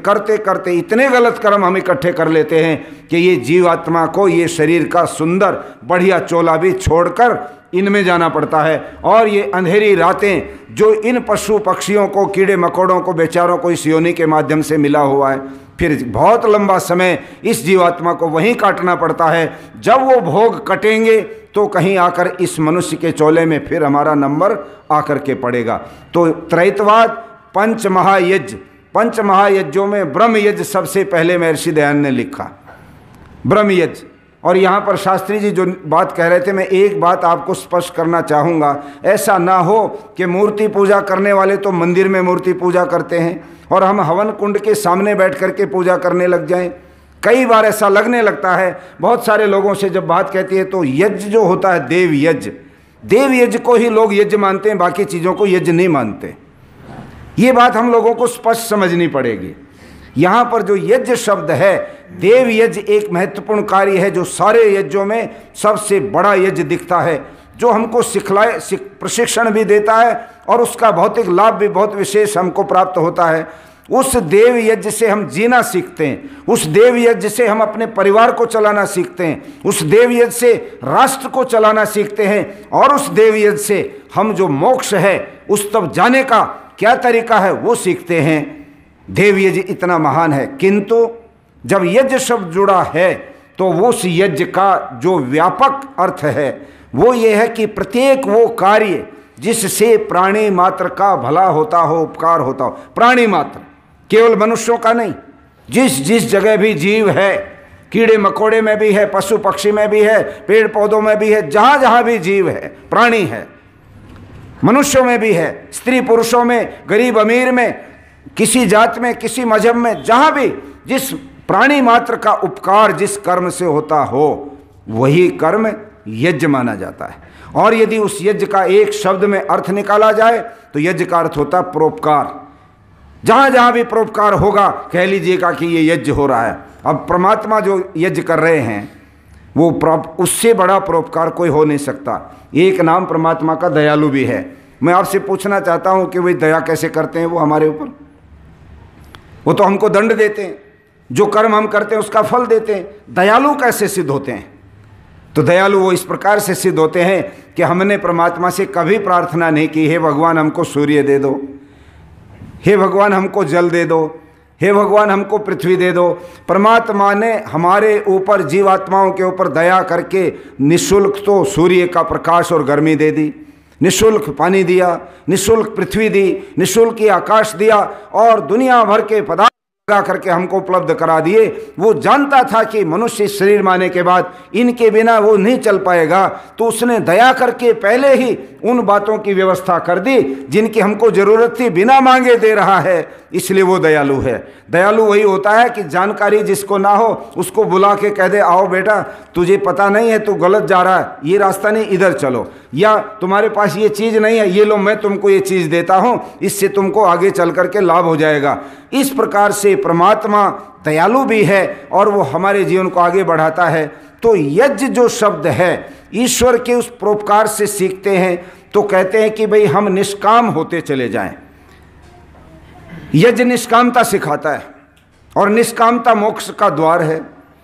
करते इतने गलत कर्म हम इकट्ठे कर लेते हैं कि ये जीवात्मा को ये शरीर का सुंदर बढ़िया चोला भी छोड़कर इनमें जाना पड़ता है। और ये अंधेरी रातें जो इन पशु पक्षियों को, कीड़े मकोड़ों को, बेचारों को इस योनि के माध्यम से मिला हुआ है, फिर बहुत लंबा समय इस जीवात्मा को वहीं काटना पड़ता है। जब वो भोग कटेंगे तो कहीं आकर इस मनुष्य के चोले में फिर हमारा नंबर आकर के पड़ेगा। तो त्रैतवाद, पंच महायज्ञ, पंच महायज्ञों में ब्रह्म यज्ञ सबसे पहले महर्षि दयानंद ने लिखा, ब्रह्म यज्ञ। और यहाँ पर शास्त्री जी जो बात कह रहे थे, मैं एक बात आपको स्पष्ट करना चाहूँगा, ऐसा ना हो कि मूर्ति पूजा करने वाले तो मंदिर में मूर्ति पूजा करते हैं और हम हवन कुंड के सामने बैठ करके पूजा करने लग जाएं। कई बार ऐसा लगने लगता है, बहुत सारे लोगों से जब बात कहती है तो यज्ञ जो होता है देव यज्ञ, देव यज्ञ को ही लोग यज्ञ मानते हैं, बाकी चीज़ों को यज्ञ नहीं मानते। ये बात हम लोगों को स्पष्ट समझनी पड़ेगी। यहाँ पर जो यज्ञ शब्द है, देव यज्ञ एक महत्वपूर्ण कार्य है जो सारे यज्ञों में सबसे बड़ा यज्ञ दिखता है, जो हमको प्रशिक्षण भी देता है और उसका भौतिक लाभ भी बहुत विशेष हमको प्राप्त होता है। उस देव यज्ञ से हम जीना सीखते हैं, उस देव यज्ञ से हम अपने परिवार को चलाना सीखते हैं, उस देव यज्ञ से राष्ट्र को चलाना सीखते हैं और उस देव यज्ञ से हम जो मोक्ष है उस तक जाने का क्या तरीका है वो सीखते हैं। देव यज्ञ इतना महान है, किंतु जब यज्ञ शब्द जुड़ा है तो वो उस यज्ञ का जो व्यापक अर्थ है वो ये है कि प्रत्येक वो कार्य जिससे प्राणी मात्र का भला होता हो, उपकार होता हो, प्राणी मात्र, केवल मनुष्यों का नहीं, जिस जिस जगह भी जीव है, कीड़े मकोड़े में भी है, पशु पक्षी में भी है, पेड़ पौधों में भी है, जहाँ जहाँ भी जीव है, प्राणी है, मनुष्यों में भी है, स्त्री पुरुषों में, गरीब अमीर में, किसी जात में, किसी मजहब में, जहाँ भी जिस प्राणी मात्र का उपकार जिस कर्म से होता हो वही कर्म यज्ञ माना जाता है। और यदि उस यज्ञ का एक शब्द में अर्थ निकाला जाए तो यज्ञ का अर्थ होता है परोपकार। जहाँ जहाँ भी परोपकार होगा कह लीजिएगा कि ये यज्ञ हो रहा है। अब परमात्मा जो यज्ञ कर रहे हैं वो उससे बड़ा परोपकार कोई हो नहीं सकता। एक नाम परमात्मा का दयालु भी है। मैं आपसे पूछना चाहता हूँ कि वे दया कैसे करते हैं वो हमारे ऊपर? वो तो हमको दंड देते हैं, जो कर्म हम करते हैं उसका फल देते हैं। दयालु कैसे सिद्ध होते हैं? तो दयालु वो इस प्रकार से सिद्ध होते हैं कि हमने परमात्मा से कभी प्रार्थना नहीं की, हे भगवान हमको सूर्य दे दो, हे भगवान हमको जल दे दो, हे भगवान हमको पृथ्वी दे दो। परमात्मा ने हमारे ऊपर, जीवात्माओं के ऊपर दया करके निःशुल्क तो सूर्य का प्रकाश और गर्मी दे दी, निःशुल्क पानी दिया, निःशुल्क पृथ्वी दी, निःशुल्क आकाश दिया और दुनिया भर के पदार्थ लगा करके हमको उपलब्ध करा दिए। वो जानता था कि मनुष्य शरीर माने के बाद इनके बिना वो नहीं चल पाएगा, तो उसने दया करके पहले ही उन बातों की व्यवस्था कर दी जिनकी हमको जरूरत थी, बिना मांगे दे रहा है, इसलिए वो दयालु है। दयालु वही होता है कि जानकारी जिसको ना हो उसको बुला के कह दे, आओ बेटा तुझे पता नहीं है, तू गलत जा रहा है, ये रास्ता नहीं, इधर चलो, या तुम्हारे पास ये चीज़ नहीं है, ये लो मैं तुमको ये चीज़ देता हूँ, इससे तुमको आगे चल करके लाभ हो जाएगा। इस प्रकार से परमात्मा दयालु भी है और वो हमारे जीवन को आगे बढ़ाता है। तो यज्ञ जो शब्द है ईश्वर के उस परोपकार से सीखते हैं, तो कहते हैं कि भाई हम निष्काम होते चले जाएं। यज्ञ निष्कामता सिखाता है और निष्कामता मोक्ष का द्वार है।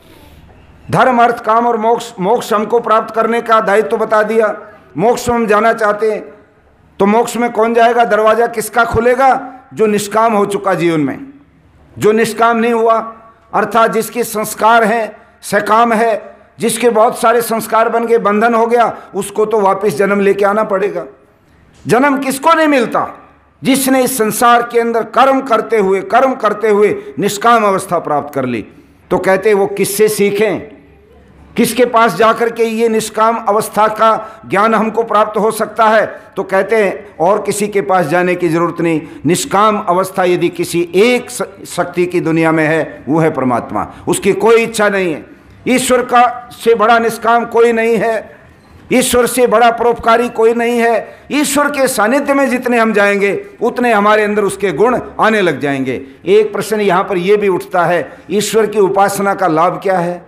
धर्म अर्थ काम और मोक्ष हमको प्राप्त करने का दायित्व तो बता दिया। मोक्ष में हम जाना चाहते हैं तो मोक्ष में कौन जाएगा? दरवाजा किसका खुलेगा? जो निष्काम हो चुका जीवन में। जो निष्काम नहीं हुआ अर्थात जिसके संस्कार हैं, सकाम है, जिसके बहुत सारे संस्कार बन गए, बंधन हो गया, उसको तो वापस जन्म लेके आना पड़ेगा। जन्म किसको नहीं मिलता? जिसने इस संसार के अंदर कर्म करते हुए निष्काम अवस्था प्राप्त कर ली। तो कहते वो किससे सीखें? किसके पास जाकर के ये निष्काम अवस्था का ज्ञान हमको प्राप्त हो सकता है? तो कहते हैं और किसी के पास जाने की जरूरत नहीं। निष्काम अवस्था यदि किसी एक शक्ति की दुनिया में है, वो है परमात्मा। उसकी कोई इच्छा नहीं है। ईश्वर का से बड़ा निष्काम कोई नहीं है, ईश्वर से बड़ा परोपकारी कोई नहीं है। ईश्वर के सानिध्य में जितने हम जाएंगे उतने हमारे अंदर उसके गुण आने लग जाएंगे। एक प्रश्न यहाँ पर यह भी उठता है, ईश्वर की उपासना का लाभ क्या है?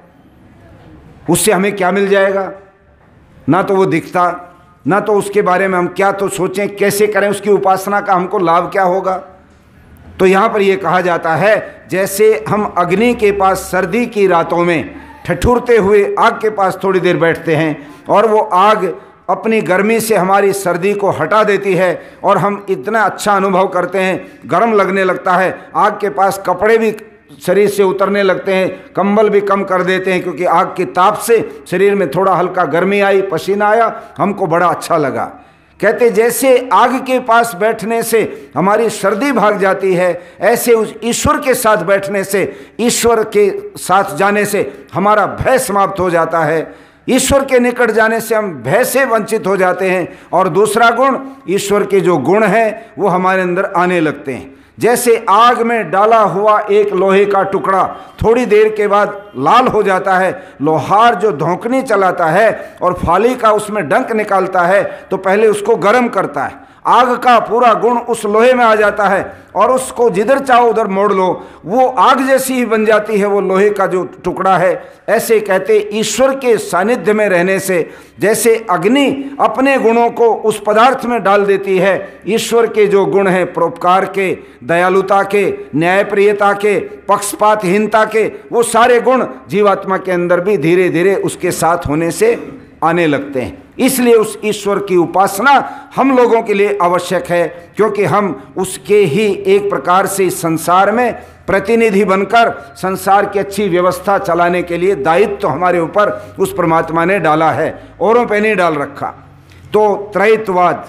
उससे हमें क्या मिल जाएगा? ना तो वो दिखता, ना तो उसके बारे में हम क्या तो सोचें, कैसे करें, उसकी उपासना का हमको लाभ क्या होगा? तो यहाँ पर यह कहा जाता है जैसे हम अग्नि के पास सर्दी की रातों में ठठुरते हुए आग के पास थोड़ी देर बैठते हैं और वो आग अपनी गर्मी से हमारी सर्दी को हटा देती है और हम इतना अच्छा अनुभव करते हैं, गर्म लगने लगता है, आग के पास कपड़े भी शरीर से उतरने लगते हैं, कंबल भी कम कर देते हैं, क्योंकि आग के ताप से शरीर में थोड़ा हल्का गर्मी आई, पसीना आया, हमको बड़ा अच्छा लगा। कहते जैसे आग के पास बैठने से हमारी सर्दी भाग जाती है, ऐसे उस ईश्वर के साथ बैठने से, ईश्वर के साथ जाने से हमारा भय समाप्त हो जाता है। ईश्वर के निकट जाने से हम भय से वंचित हो जाते हैं। और दूसरा गुण, ईश्वर के जो गुण हैं वो हमारे अंदर आने लगते हैं। जैसे आग में डाला हुआ एक लोहे का टुकड़ा थोड़ी देर के बाद लाल हो जाता है, लोहार जो धोंकनी चलाता है और फाली का उसमें डंक निकालता है तो पहले उसको गर्म करता है, आग का पूरा गुण उस लोहे में आ जाता है और उसको जिधर चाहो उधर मोड़ लो, वो आग जैसी ही बन जाती है वो लोहे का जो टुकड़ा है। ऐसे कहते ईश्वर के सानिध्य में रहने से जैसे अग्नि अपने गुणों को उस पदार्थ में डाल देती है, ईश्वर के जो गुण हैं परोपकार के, दयालुता के, न्यायप्रियता के, पक्षपातहीनता के, वो सारे गुण जीवात्मा के अंदर भी धीरे धीरे उसके साथ होने से आने लगते हैं। इसलिए उस ईश्वर की उपासना हम लोगों के लिए आवश्यक है, क्योंकि हम उसके ही एक प्रकार से इस संसार में प्रतिनिधि बनकर संसार की अच्छी व्यवस्था चलाने के लिए दायित्व तो हमारे ऊपर उस परमात्मा ने डाला है, औरों पे नहीं डाल रखा। तो त्रैतवाद,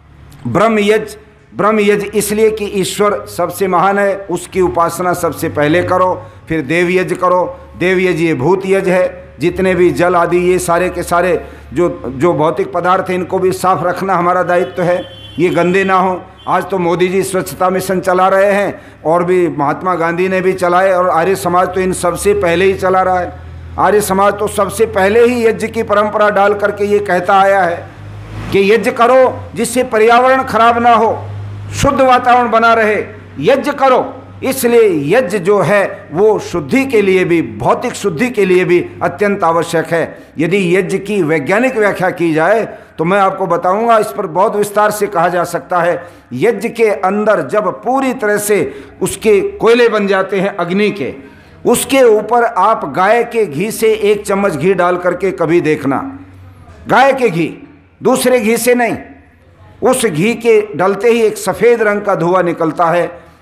ब्रह्म यज्ञ इसलिए कि ईश्वर सबसे महान है, उसकी उपासना सबसे पहले करो, फिर देव यज्ञ करो। देव यज्ञ ये भूत यज्ञ है, जितने भी जल आदि ये सारे के सारे जो भौतिक पदार्थ हैं इनको भी साफ रखना हमारा दायित्व है, ये गंदे ना हो। आज तो मोदी जी स्वच्छता मिशन चला रहे हैं और भी महात्मा गांधी ने भी चलाए और आर्य समाज तो इन सबसे पहले ही चला रहा है। आर्य समाज तो सबसे पहले ही यज्ञ की परंपरा डाल करके ये कहता आया है कि यज्ञ करो जिससे पर्यावरण खराब ना हो, शुद्ध वातावरण बना रहे, यज्ञ करो। इसलिए यज्ञ जो है वो शुद्धि के लिए भी, भौतिक शुद्धि के लिए भी अत्यंत आवश्यक है। यदि यज्ञ की वैज्ञानिक व्याख्या की जाए तो मैं आपको बताऊंगा, इस पर बहुत विस्तार से कहा जा सकता है। यज्ञ के अंदर जब पूरी तरह से उसके कोयले बन जाते हैं अग्नि के, उसके ऊपर आप गाय के घी से 1 चम्मच घी डाल करके कभी देखना, गाय के घी, दूसरे घी से नहीं। उस घी के डलते ही एक सफ़ेद रंग का धुआं निकलता है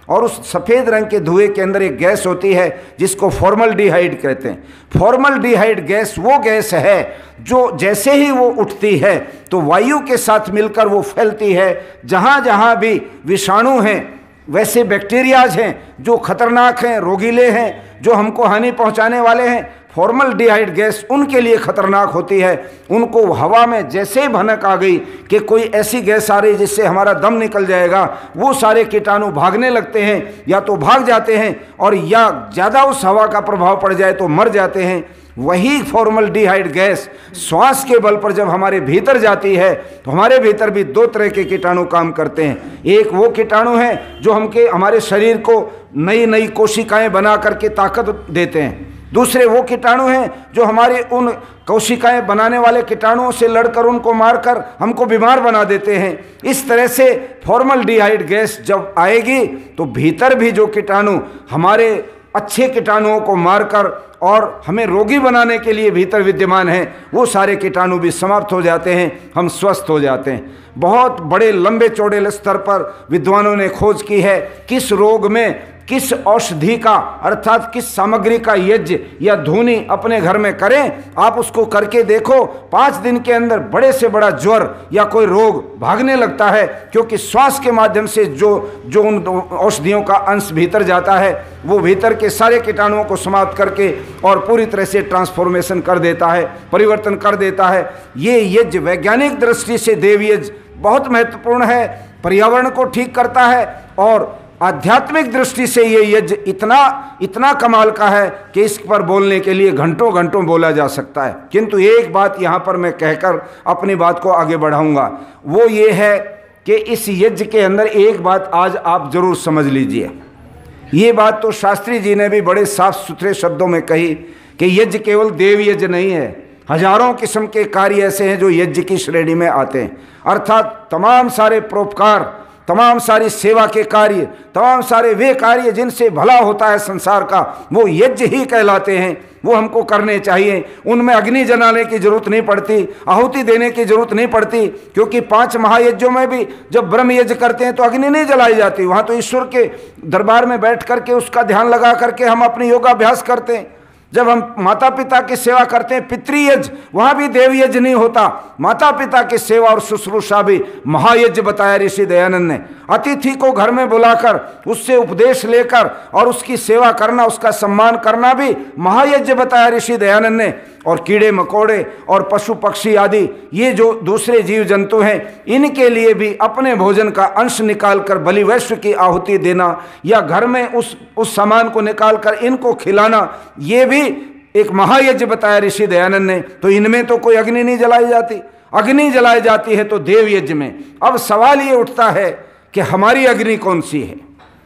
और उस सफ़ेद रंग के धुएं के अंदर एक गैस होती है जिसको फॉर्मल्डिहाइड कहते हैं। फॉर्मल्डिहाइड गैस वो गैस है जो जैसे ही वो उठती है तो वायु के साथ मिलकर वो फैलती है। जहाँ जहाँ भी विषाणु हैं, वैसे बैक्टीरियाज हैं जो खतरनाक हैं, रोगीले हैं, जो हमको हानि पहुँचाने वाले हैं, फॉर्मल्डिहाइड गैस उनके लिए खतरनाक होती है। उनको हवा में जैसे ही भनक आ गई कि कोई ऐसी गैस आ रही जिससे हमारा दम निकल जाएगा, वो सारे कीटाणु भागने लगते हैं, या तो भाग जाते हैं और या ज़्यादा उस हवा का प्रभाव पड़ जाए तो मर जाते हैं। वही फॉर्मल्डिहाइड गैस श्वास के बल पर जब हमारे भीतर जाती है तो हमारे भीतर भी दो तरह के कीटाणु काम करते हैं। एक वो कीटाणु हैं जो हमारे शरीर को नई नई कोशिकाएं बना करके ताकत देते हैं। दूसरे वो कीटाणु हैं जो हमारे उन कोशिकाएं बनाने वाले कीटाणुओं से लड़कर उनको मारकर हमको बीमार बना देते हैं। इस तरह से फॉर्मल्डिहाइड गैस जब आएगी तो भीतर भी जो कीटाणु हमारे अच्छे कीटाणुओं को मारकर और हमें रोगी बनाने के लिए भीतर विद्यमान हैं, वो सारे कीटाणु भी समाप्त हो जाते हैं, हम स्वस्थ हो जाते हैं। बहुत बड़े लंबे चौड़े स्तर पर विद्वानों ने खोज की है किस रोग में किस औषधि का अर्थात किस सामग्री का यज्ञ या धूनी अपने घर में करें। आप उसको करके देखो, 5 दिन के अंदर बड़े से बड़ा ज्वर या कोई रोग भागने लगता है, क्योंकि श्वास के माध्यम से जो उन औषधियों का अंश भीतर जाता है वो भीतर के सारे कीटाणुओं को समाप्त करके और पूरी तरह से ट्रांसफॉर्मेशन कर देता है, परिवर्तन कर देता है। ये यज्ञ वैज्ञानिक दृष्टि से देव यज्ञ बहुत महत्वपूर्ण है, पर्यावरण को ठीक करता है, और आध्यात्मिक दृष्टि से ये यज्ञ इतना कमाल का है कि इस पर बोलने के लिए घंटों घंटों बोला जा सकता है। किंतु एक बात यहाँ पर मैं कहकर अपनी बात को आगे बढ़ाऊंगा, वो ये है कि इस यज्ञ के अंदर एक बात आज आप जरूर समझ लीजिए। ये बात तो शास्त्री जी ने भी बड़े साफ सुथरे शब्दों में कही कि यज्ञ केवल देव यज्ञ नहीं है, हजारों किस्म के कार्य ऐसे हैं जो यज्ञ की श्रेणी में आते हैं। अर्थात तमाम सारे परोपकार, तमाम सारी सेवा के कार्य, तमाम सारे वे कार्य जिनसे भला होता है संसार का, वो यज्ञ ही कहलाते हैं। वो हमको करने चाहिए। उनमें अग्नि जलाने की जरूरत नहीं पड़ती, आहुति देने की जरूरत नहीं पड़ती, क्योंकि 5 महायज्ञों में भी जब ब्रह्म यज्ञ करते हैं तो अग्नि नहीं जलाई जाती। वहाँ तो ईश्वर के दरबार में बैठ करके उसका ध्यान लगा करके हम अपनी योगाभ्यास करते हैं। जब हम माता पिता की सेवा करते हैं पितृयज्ञ, वहाँ भी देव यज्ञ नहीं होता। माता पिता की सेवा और शुश्रूषा भी महायज्ञ बताया ऋषि दयानंद ने। अतिथि को घर में बुलाकर उससे उपदेश लेकर और उसकी सेवा करना, उसका सम्मान करना भी महायज्ञ बताया ऋषि दयानंद ने। और कीड़े मकोड़े और पशु पक्षी आदि ये जो दूसरे जीव जंतु हैं, इनके लिए भी अपने भोजन का अंश निकालकर बलि वैश्व की आहुति देना या घर में उस सामान को निकालकर इनको खिलाना, ये भी एक महायज्ञ बताया ऋषि दयानंद ने। तो इनमें तो कोई अग्नि नहीं जलाई जाती, अग्नि जलाई जाती है तो देव यज्ञ में। अब सवाल ये उठता है कि हमारी अग्नि कौन सी है?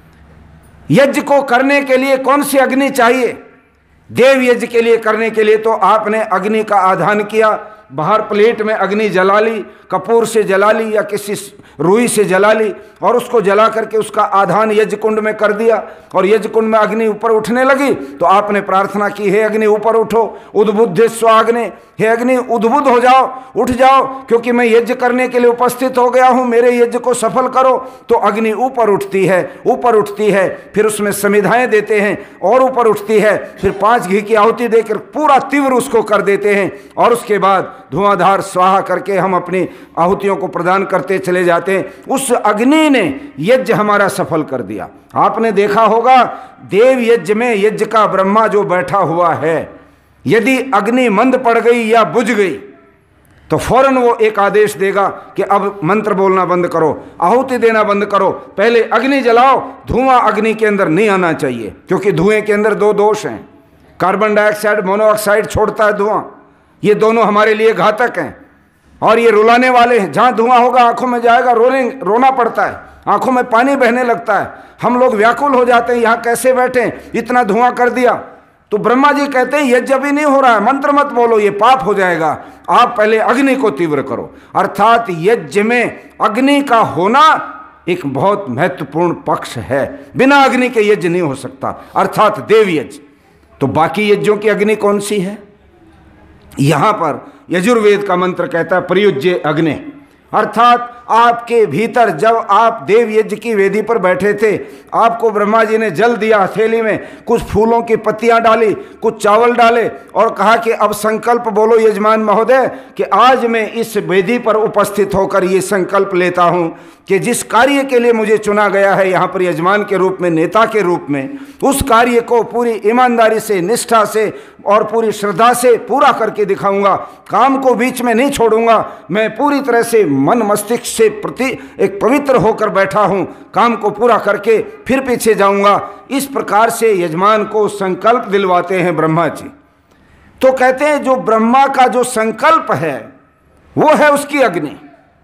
यज्ञ को करने के लिए कौन सी अग्नि चाहिए? देव यज्ञ के लिए करने के लिए तो आपने अग्नि का आधान किया, बाहर प्लेट में अग्नि जला ली, कपूर से जला ली या किसी रुई से जला ली, और उसको जला करके उसका आधान यज्ञ कुंड में कर दिया, और यज्ञ कुंड में अग्नि ऊपर उठने लगी तो आपने प्रार्थना की, हे अग्नि ऊपर उठो, उद्बुद्ध स्वाग्नि, हे अग्नि उद्बुद्ध हो जाओ, उठ जाओ, क्योंकि मैं यज्ञ करने के लिए उपस्थित हो गया हूँ, मेरे यज्ञ को सफल करो। तो अग्नि ऊपर उठती है, ऊपर उठती है, फिर उसमें समिधाएं देते हैं और ऊपर उठती है, फिर 5 घी की आहुति देकर पूरा तीव्र उसको कर देते हैं, और उसके बाद धुआंधार स्वाहा करके हम अपनी आहुतियों को प्रदान करते चले जाते हैं। उस अग्नि ने यज्ञ हमारा सफल कर दिया। आपने देखा होगा देव यज्ञ में यज्ञ का ब्रह्मा जो बैठा हुआ है, यदि अग्नि मंद पड़ गई या बुझ गई तो फौरन वो एक आदेश देगा कि अब मंत्र बोलना बंद करो, आहुति देना बंद करो, पहले अग्नि जलाओ। धुआं अग्नि के अंदर नहीं आना चाहिए, क्योंकि धुएं के अंदर 2 दोष हैं, कार्बन डाइऑक्साइड, मोनोऑक्साइड छोड़ता है धुआं, ये दोनों हमारे लिए घातक हैं और ये रुलाने वाले हैं। जहाँ धुआं होगा आंखों में जाएगा, रोना पड़ता है, आंखों में पानी बहने लगता है, हम लोग व्याकुल हो जाते हैं, यहाँ कैसे बैठे, इतना धुआं कर दिया। तो ब्रह्मा जी कहते हैं यज्ञ भी नहीं हो रहा है, मंत्र मत बोलो, ये पाप हो जाएगा, आप पहले अग्नि को तीव्र करो। अर्थात यज्ञ में अग्नि का होना एक बहुत महत्वपूर्ण पक्ष है, बिना अग्नि के यज्ञ नहीं हो सकता, अर्थात देव यज्ञ। तो बाकी यज्ञों की अग्नि कौन सी है? यहाँ पर यजुर्वेद का मंत्र कहता है प्रयुज्य अग्नि, अर्थात आपके भीतर जब आप देव यज्ञ की वेदी पर बैठे थे, आपको ब्रह्मा जी ने जल दिया, हथेली में कुछ फूलों की पत्तियां डाली, कुछ चावल डाले और कहा कि अब संकल्प बोलो यजमान महोदय कि आज मैं इस वेदी पर उपस्थित होकर ये संकल्प लेता हूं कि जिस कार्य के लिए मुझे चुना गया है यहाँ पर यजमान के रूप में, नेता के रूप में, उस कार्य को पूरी ईमानदारी से, निष्ठा से और पूरी श्रद्धा से पूरा करके दिखाऊंगा। काम को बीच में नहीं छोड़ूंगा। मैं पूरी तरह से मन मस्तिष्क से एक पवित्र होकर बैठा हूं, काम को पूरा करके फिर पीछे जाऊंगा। इस प्रकार से यजमान को संकल्प दिलवाते हैं ब्रह्मा जी। तो कहते हैं जो ब्रह्मा का जो संकल्प है वो है उसकी अग्नि।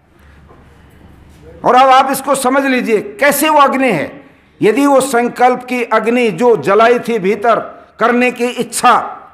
और अब आप इसको समझ लीजिए कैसे वो अग्नि है। यदि वो संकल्प की अग्नि जो जलाई थी भीतर, करने की इच्छा,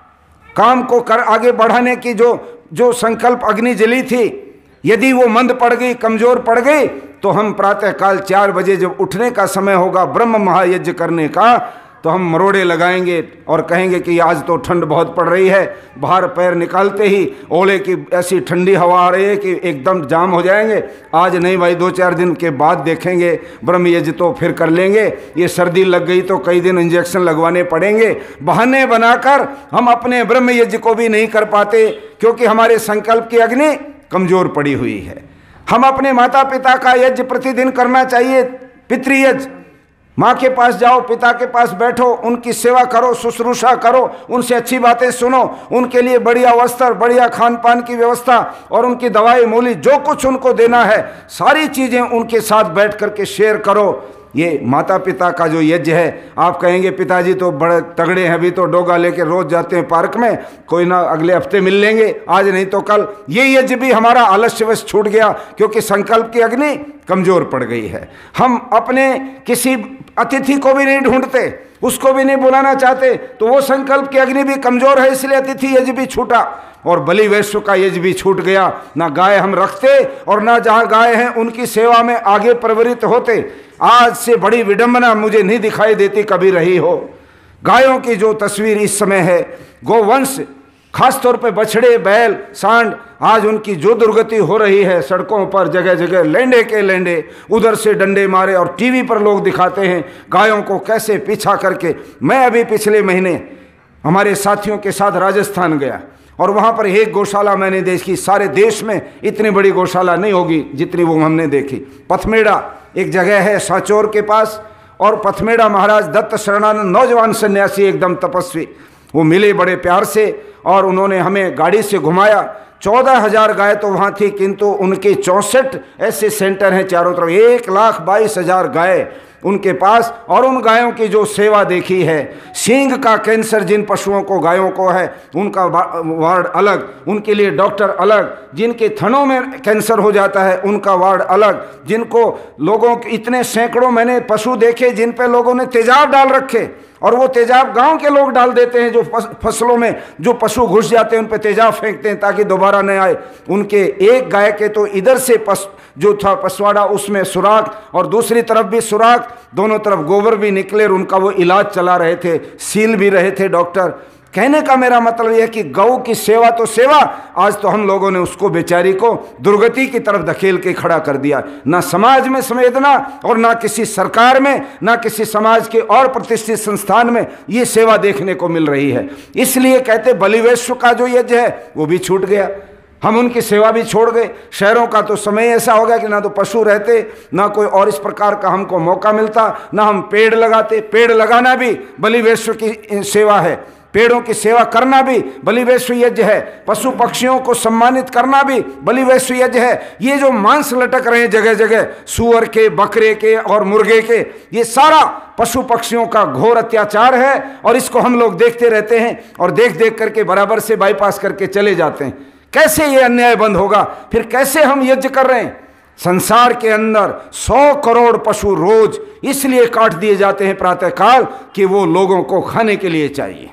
काम को कर आगे बढ़ाने की जो संकल्प अग्नि जली थी, यदि वो मंद पड़ गई, कमजोर पड़ गई, तो हम प्रातःकाल 4 बजे जब उठने का समय होगा ब्रह्म महायज्ञ करने का, तो हम मरोड़े लगाएंगे और कहेंगे कि आज तो ठंड बहुत पड़ रही है। बाहर पैर निकालते ही ओले की ऐसी ठंडी हवा आ रही है कि एकदम जाम हो जाएंगे। आज नहीं भाई, 2-4 दिन के बाद देखेंगे, ब्रह्म यज्ञ तो फिर कर लेंगे। ये सर्दी लग गई तो कई दिन इंजेक्शन लगवाने पड़ेंगे। बहाने बनाकर हम अपने ब्रह्म यज्ञ को भी नहीं कर पाते क्योंकि हमारे संकल्प की अग्नि कमजोर पड़ी हुई है। हम अपने माता पिता का यज्ञ प्रतिदिन करना चाहिए, पितृयज्ञ। माँ के पास जाओ, पिता के पास बैठो, उनकी सेवा करो, शुश्रूषा करो, उनसे अच्छी बातें सुनो, उनके लिए बढ़िया वस्त्र, बढ़िया खान पान की व्यवस्था और उनकी दवाई मूली जो कुछ उनको देना है सारी चीज़ें उनके साथ बैठ करके शेयर करो। ये माता पिता का जो यज्ञ है। आप कहेंगे पिताजी तो बड़े तगड़े हैं, अभी तो डोगा लेके रोज जाते हैं पार्क में, कोई ना अगले हफ्ते मिल लेंगे, आज नहीं तो कल। ये यज्ञ भी हमारा आलस्यवश छूट गया क्योंकि संकल्प की अग्नि कमजोर पड़ गई है। हम अपने किसी अतिथि को भी नहीं ढूंढते, उसको भी नहीं बुलाना चाहते, तो वो संकल्प की अग्नि भी कमजोर है, इसलिए अतिथि यज्ञ भी छूटा और बलि वैश्व का यज्ञ भी छूट गया। ना गाय हम रखते और ना जहाँ गाय हैं उनकी सेवा में आगे प्रवृत्त होते। आज से बड़ी विडंबना मुझे नहीं दिखाई देती कभी रही हो। गायों की जो तस्वीर इस समय है, गोवंश, खासतौर पे बछड़े, बैल, सांड, आज उनकी जो दुर्गति हो रही है, सड़कों पर जगह जगह लेंडे के लेंडे, उधर से डंडे मारे और टीवी पर लोग दिखाते हैं गायों को कैसे पीछा करके। मैं अभी पिछले महीने हमारे साथियों के साथ राजस्थान गया और वहाँ पर एक गौशाला मैंने देखी। सारे देश में इतनी बड़ी गौशाला नहीं होगी जितनी वो हमने देखी। पथमेड़ा एक जगह है सांचौर के पास, और पथमेड़ा महाराज दत्त शरणानंद नौजवान सन्यासी एकदम तपस्वी, वो मिले बड़े प्यार से और उन्होंने हमें गाड़ी से घुमाया। 14,000 गाय तो वहाँ थी, किंतु उनके 64 ऐसे सेंटर हैं चारों तरफ, 1,22,000 गाय उनके पास। और उन गायों की जो सेवा देखी है, सींग का कैंसर जिन पशुओं को, गायों को है, उनका वार्ड अलग, उनके लिए डॉक्टर अलग। जिनके थनों में कैंसर हो जाता है उनका वार्ड अलग। जिनको लोगों के इतने सैकड़ों मैंने पशु देखे जिन पे लोगों ने तेजाब डाल रखे, और वो तेजाब गांव के लोग डाल देते हैं। जो फसलों में जो पशु घुस जाते हैं उन पे तेजाब फेंकते हैं ताकि दोबारा न आए। उनके एक गाय के तो इधर से जो था पसवाड़ा उसमें सुराख और दूसरी तरफ भी सुराख, दोनों तरफ गोबर भी निकले और उनका वो इलाज चला रहे थे, सील भी रहे थे डॉक्टर। कहने का मेरा मतलब यह है कि गौ की सेवा तो सेवा, आज तो हम लोगों ने उसको बेचारी को दुर्गति की तरफ धकेल के खड़ा कर दिया। ना समाज में संवेदना और ना किसी सरकार में, ना किसी समाज के और प्रतिष्ठित संस्थान में ये सेवा देखने को मिल रही है। इसलिए कहते बलि वैश्व का जो यज्ञ है वो भी छूट गया, हम उनकी सेवा भी छोड़ गए। शहरों का तो समय ऐसा हो गया कि ना तो पशु रहते, ना कोई और इस प्रकार का हमको मौका मिलता, ना हम पेड़ लगाते। पेड़ लगाना भी बलि वैश्व की सेवा है, पेड़ों की सेवा करना भी बलि वैश्व यज्ञ है, पशु पक्षियों को सम्मानित करना भी बलि वैश्व यज्ञ है। ये जो मांस लटक रहे हैं जगह जगह, सुअर के, बकरे के और मुर्गे के, ये सारा पशु पक्षियों का घोर अत्याचार है और इसको हम लोग देखते रहते हैं और देख देख करके बराबर से बाईपास करके चले जाते हैं। कैसे ये अन्याय बंद होगा? फिर कैसे हम यज्ञ कर रहे हैं? संसार के अंदर 100 करोड़ पशु रोज इसलिए काट दिए जाते हैं प्रातःकाल कि वो लोगों को खाने के लिए चाहिए।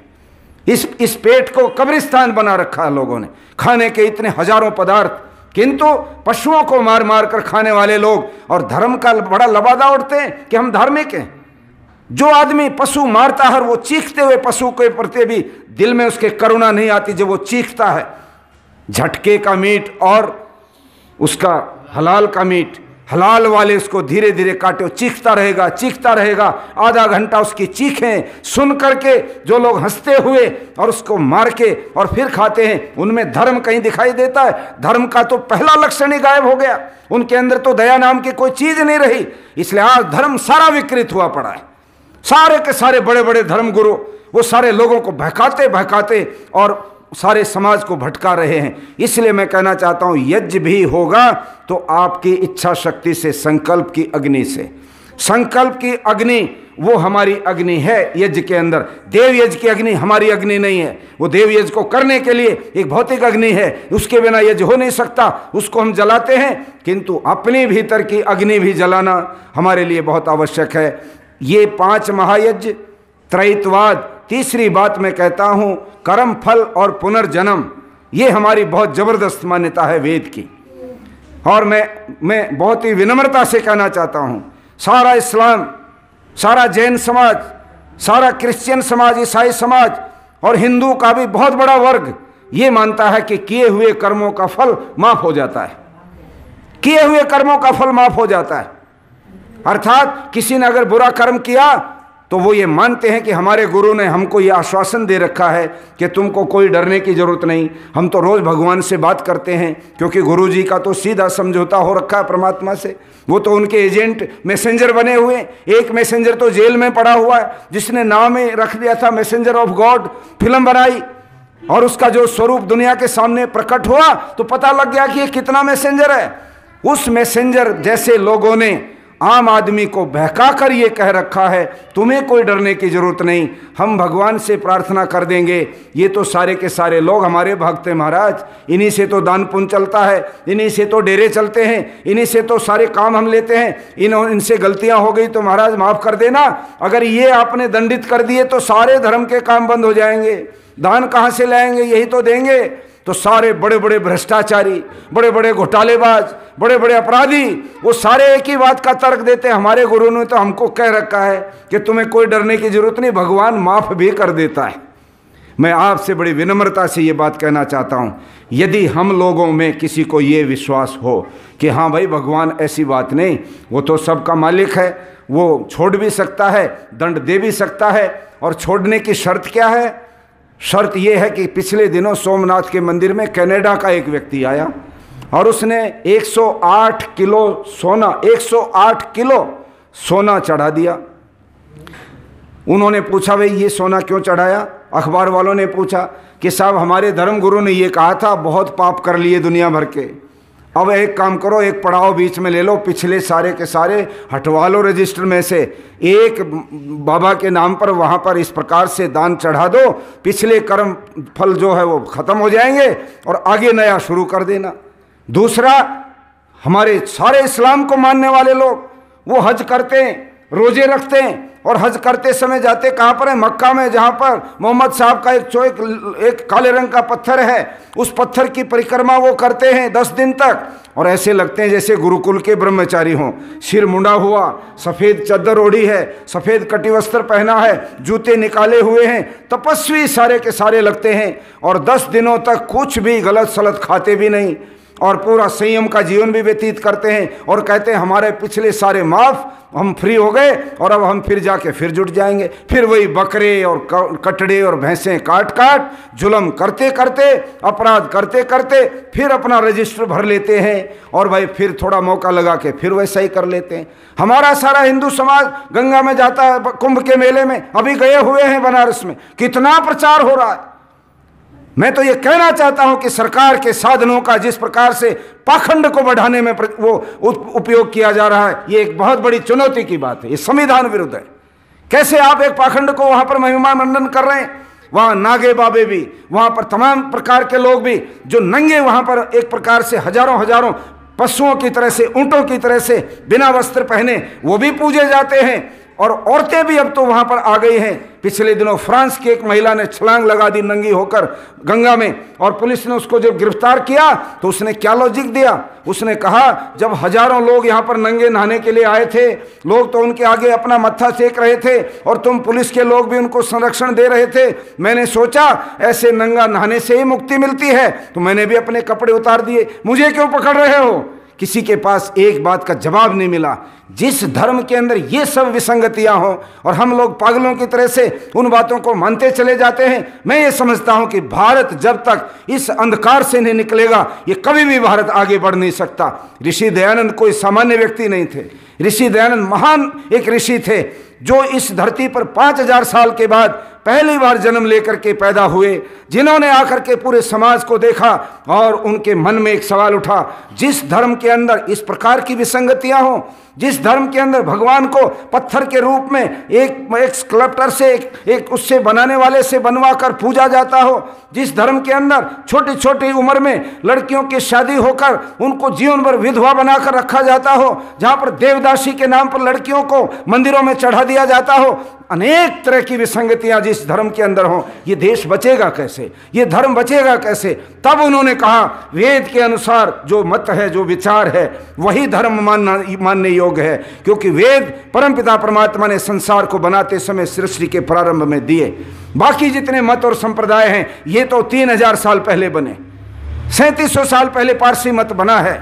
इस पेट को कब्रिस्तान बना रखा है लोगों ने, खाने के इतने हजारों पदार्थ, किंतु पशुओं को मार मार कर खाने वाले लोग। और धर्म का बड़ा लबादा उठते हैं कि हम धार्मिक हैं। जो आदमी पशु मारता है वो चीखते हुए पशु के प्रति भी दिल में उसके करुणा नहीं आती जब वो चीखता है। झटके का मीट और उसका हलाल का मीट, हलाल वाले उसको धीरे धीरे काटे, चीखता रहेगा चीखता रहेगा, आधा घंटा उसकी चीखें सुन करके जो लोग हंसते हुए और उसको मार के और फिर खाते हैं, उनमें धर्म कहीं दिखाई देता है? धर्म का तो पहला लक्षण ही गायब हो गया। उनके अंदर तो दया नाम की कोई चीज नहीं रही। इसलिए आज धर्म सारा विकृत हुआ पड़ा है। सारे के सारे बड़े बड़े धर्म गुरु वो सारे लोगों को बहकाते बहकाते और सारे समाज को भटका रहे हैं। इसलिए मैं कहना चाहता हूं, यज्ञ भी होगा तो आपकी इच्छा शक्ति से, संकल्प की अग्नि से। संकल्प की अग्नि वो हमारी अग्नि है यज्ञ के अंदर। देव यज्ञ की अग्नि हमारी अग्नि नहीं है। वो देव यज्ञ को करने के लिए एक भौतिक अग्नि है, उसके बिना यज्ञ हो नहीं सकता। उसको हम जलाते हैं, किंतु अपने भीतर की अग्नि भी जलाना हमारे लिए बहुत आवश्यक है। ये 5 महायज्ञ, त्रैतवाद, तीसरी बात मैं कहता हूं कर्म फल और पुनर्जन्म, ये हमारी बहुत जबरदस्त मान्यता है वेद की। और मैं बहुत ही विनम्रता से कहना चाहता हूं, सारा इस्लाम, सारा जैन समाज, सारा क्रिश्चियन समाज, ईसाई समाज और हिंदू का भी बहुत बड़ा वर्ग ये मानता है कि किए हुए कर्मों का फल माफ हो जाता है। किए हुए कर्मों का फल माफ हो जाता है। अर्थात किसी ने अगर बुरा कर्म किया तो वो ये मानते हैं कि हमारे गुरु ने हमको ये आश्वासन दे रखा है कि तुमको कोई डरने की जरूरत नहीं। हम तो रोज भगवान से बात करते हैं, क्योंकि गुरु जी का तो सीधा समझौता हो रखा है परमात्मा से। वो तो उनके एजेंट मैसेंजर बने हुए। एक मैसेंजर तो जेल में पड़ा हुआ है, जिसने नाम ही रख दिया था मैसेंजर ऑफ गॉड। फिल्म बनाई और उसका जो स्वरूप दुनिया के सामने प्रकट हुआ तो पता लग गया कि ये कितना मैसेंजर है। उस मैसेंजर जैसे लोगों ने आम आदमी को बहका कर ये कह रखा है तुम्हें कोई डरने की जरूरत नहीं, हम भगवान से प्रार्थना कर देंगे। ये तो सारे के सारे लोग हमारे भक्त हैं महाराज, इन्हीं से तो दान पुण्य चलता है, इन्हीं से तो डेरे चलते हैं, इन्हीं से तो सारे काम हम लेते हैं। इनसे गलतियां हो गई तो महाराज माफ कर देना। अगर ये आपने दंडित कर दिए तो सारे धर्म के काम बंद हो जाएंगे। दान कहाँ से लाएंगे? यही तो देंगे। तो सारे बड़े बड़े भ्रष्टाचारी, बड़े बड़े घोटालेबाज, बड़े बड़े अपराधी वो सारे एक ही बात का तर्क देते हैं, हमारे गुरु ने तो हमको कह रखा है कि तुम्हें कोई डरने की जरूरत नहीं, भगवान माफ भी कर देता है। मैं आपसे बड़ी विनम्रता से ये बात कहना चाहता हूँ, यदि हम लोगों में किसी को ये विश्वास हो कि हाँ भाई भगवान ऐसी बात नहीं, वो तो सबका मालिक है, वो छोड़ भी सकता है, दंड दे भी सकता है। और छोड़ने की शर्त क्या है? शर्त यह है कि पिछले दिनों सोमनाथ के मंदिर में कनाडा का एक व्यक्ति आया और उसने 108 किलो सोना, 108 किलो सोना चढ़ा दिया। उन्होंने पूछा भाई ये सोना क्यों चढ़ाया? अखबार वालों ने पूछा कि साहब हमारे धर्म गुरु ने ये कहा था, बहुत पाप कर लिए दुनिया भर के, अब एक काम करो, एक पड़ाव बीच में ले लो, पिछले सारे के सारे हटवा लो रजिस्टर में से, एक बाबा के नाम पर वहाँ पर इस प्रकार से दान चढ़ा दो, पिछले कर्म फल जो है वो खत्म हो जाएंगे और आगे नया शुरू कर देना। दूसरा, हमारे सारे इस्लाम को मानने वाले लोग वो हज करते हैं, रोजे रखते हैं और हज करते समय जाते कहाँ पर है? मक्का में, जहाँ पर मोहम्मद साहब का एक काले रंग का पत्थर है, उस पत्थर की परिक्रमा वो करते हैं 10 दिन तक और ऐसे लगते हैं जैसे गुरुकुल के ब्रह्मचारी हों। सिर मुंडा हुआ, सफ़ेद चद्दर ओढ़ी है, सफ़ेद कटी वस्त्र पहना है, जूते निकाले हुए हैं, तपस्वी सारे के सारे लगते हैं और 10 दिनों तक कुछ भी गलत सलत खाते भी नहीं और पूरा संयम का जीवन भी व्यतीत करते हैं और कहते हैं हमारे पिछले सारे माफ, हम फ्री हो गए और अब हम फिर जाके फिर जुट जाएंगे। फिर वही बकरे और कटड़े और भैंसें काट काट जुल्म करते करते, अपराध करते करते फिर अपना रजिस्टर भर लेते हैं और भाई फिर थोड़ा मौका लगा के फिर वैसा ही कर लेते हैं। हमारा सारा हिंदू समाज गंगा में जाता है, कुंभ के मेले में, अभी गए हुए हैं बनारस में, कितना प्रचार हो रहा है। मैं तो ये कहना चाहता हूं कि सरकार के साधनों का जिस प्रकार से पाखंड को बढ़ाने में वो उपयोग किया जा रहा है, ये एक बहुत बड़ी चुनौती की बात है, ये संविधान विरुद्ध है। कैसे आप एक पाखंड को वहां पर महिमा मंडन कर रहे हैं? वहां नागे बाबे भी, वहां पर तमाम प्रकार के लोग भी जो नंगे वहां पर एक प्रकार से हजारों हजारों पशुओं की तरह से, ऊंटों की तरह से बिना वस्त्र पहने वो भी पूजे जाते हैं और औरतें भी अब तो वहां पर आ गई हैं। पिछले दिनों फ्रांस की एक महिला ने छलांग लगा दी नंगी होकर गंगा में और पुलिस ने उसको जब गिरफ्तार किया तो उसने क्या लॉजिक दिया? उसने कहा जब हजारों लोग यहाँ पर नंगे नहाने के लिए आए थे, लोग तो उनके आगे अपना मत्था सेक रहे थे और तुम पुलिस के लोग भी उनको संरक्षण दे रहे थे, मैंने सोचा ऐसे नंगा नहाने से ही मुक्ति मिलती है तो मैंने भी अपने कपड़े उतार दिए। मुझे क्यों पकड़ रहे हो? किसी के पास एक बात का जवाब नहीं मिला। जिस धर्म के अंदर ये सब विसंगतियां हों और हम लोग पागलों की तरह से उन बातों को मानते चले जाते हैं, मैं ये समझता हूं कि भारत जब तक इस अंधकार से नहीं निकलेगा, ये कभी भी भारत आगे बढ़ नहीं सकता। ऋषि दयानंद कोई सामान्य व्यक्ति नहीं थे। ऋषि दयानंद महान एक ऋषि थे जो इस धरती पर 5000 साल के बाद पहली बार जन्म लेकर के पैदा हुए, जिन्होंने आकर के पूरे समाज को देखा और उनके मन में एक सवाल उठा, जिस धर्म के अंदर इस प्रकार की विसंगतियां हों, जिस धर्म के अंदर भगवान को पत्थर के रूप में एक स्कल्पटर से एक उससे बनाने वाले से बनवा कर पूजा जाता हो, जिस धर्म के अंदर छोटी छोटी उम्र में लड़कियों की शादी होकर उनको जीवन भर विधवा बनाकर रखा जाता हो, जहां पर देवदासी के नाम पर लड़कियों को मंदिरों में चढ़ा दिया जाता हो, अनेक तरह की विसंगतियां जिस धर्म के अंदर हो, ये देश बचेगा कैसे, ये धर्म बचेगा कैसे? तब उन्होंने कहा वेद के अनुसार जो मत है, जो विचार है, वही धर्म मानने योग्य है, क्योंकि वेद परमपिता परमात्मा ने संसार को बनाते समय सृष्टि के प्रारंभ में दिए। बाकी जितने मत और संप्रदाय हैं ये तो 3000 साल पहले बने, 3700 साल पहले पारसी मत बना है,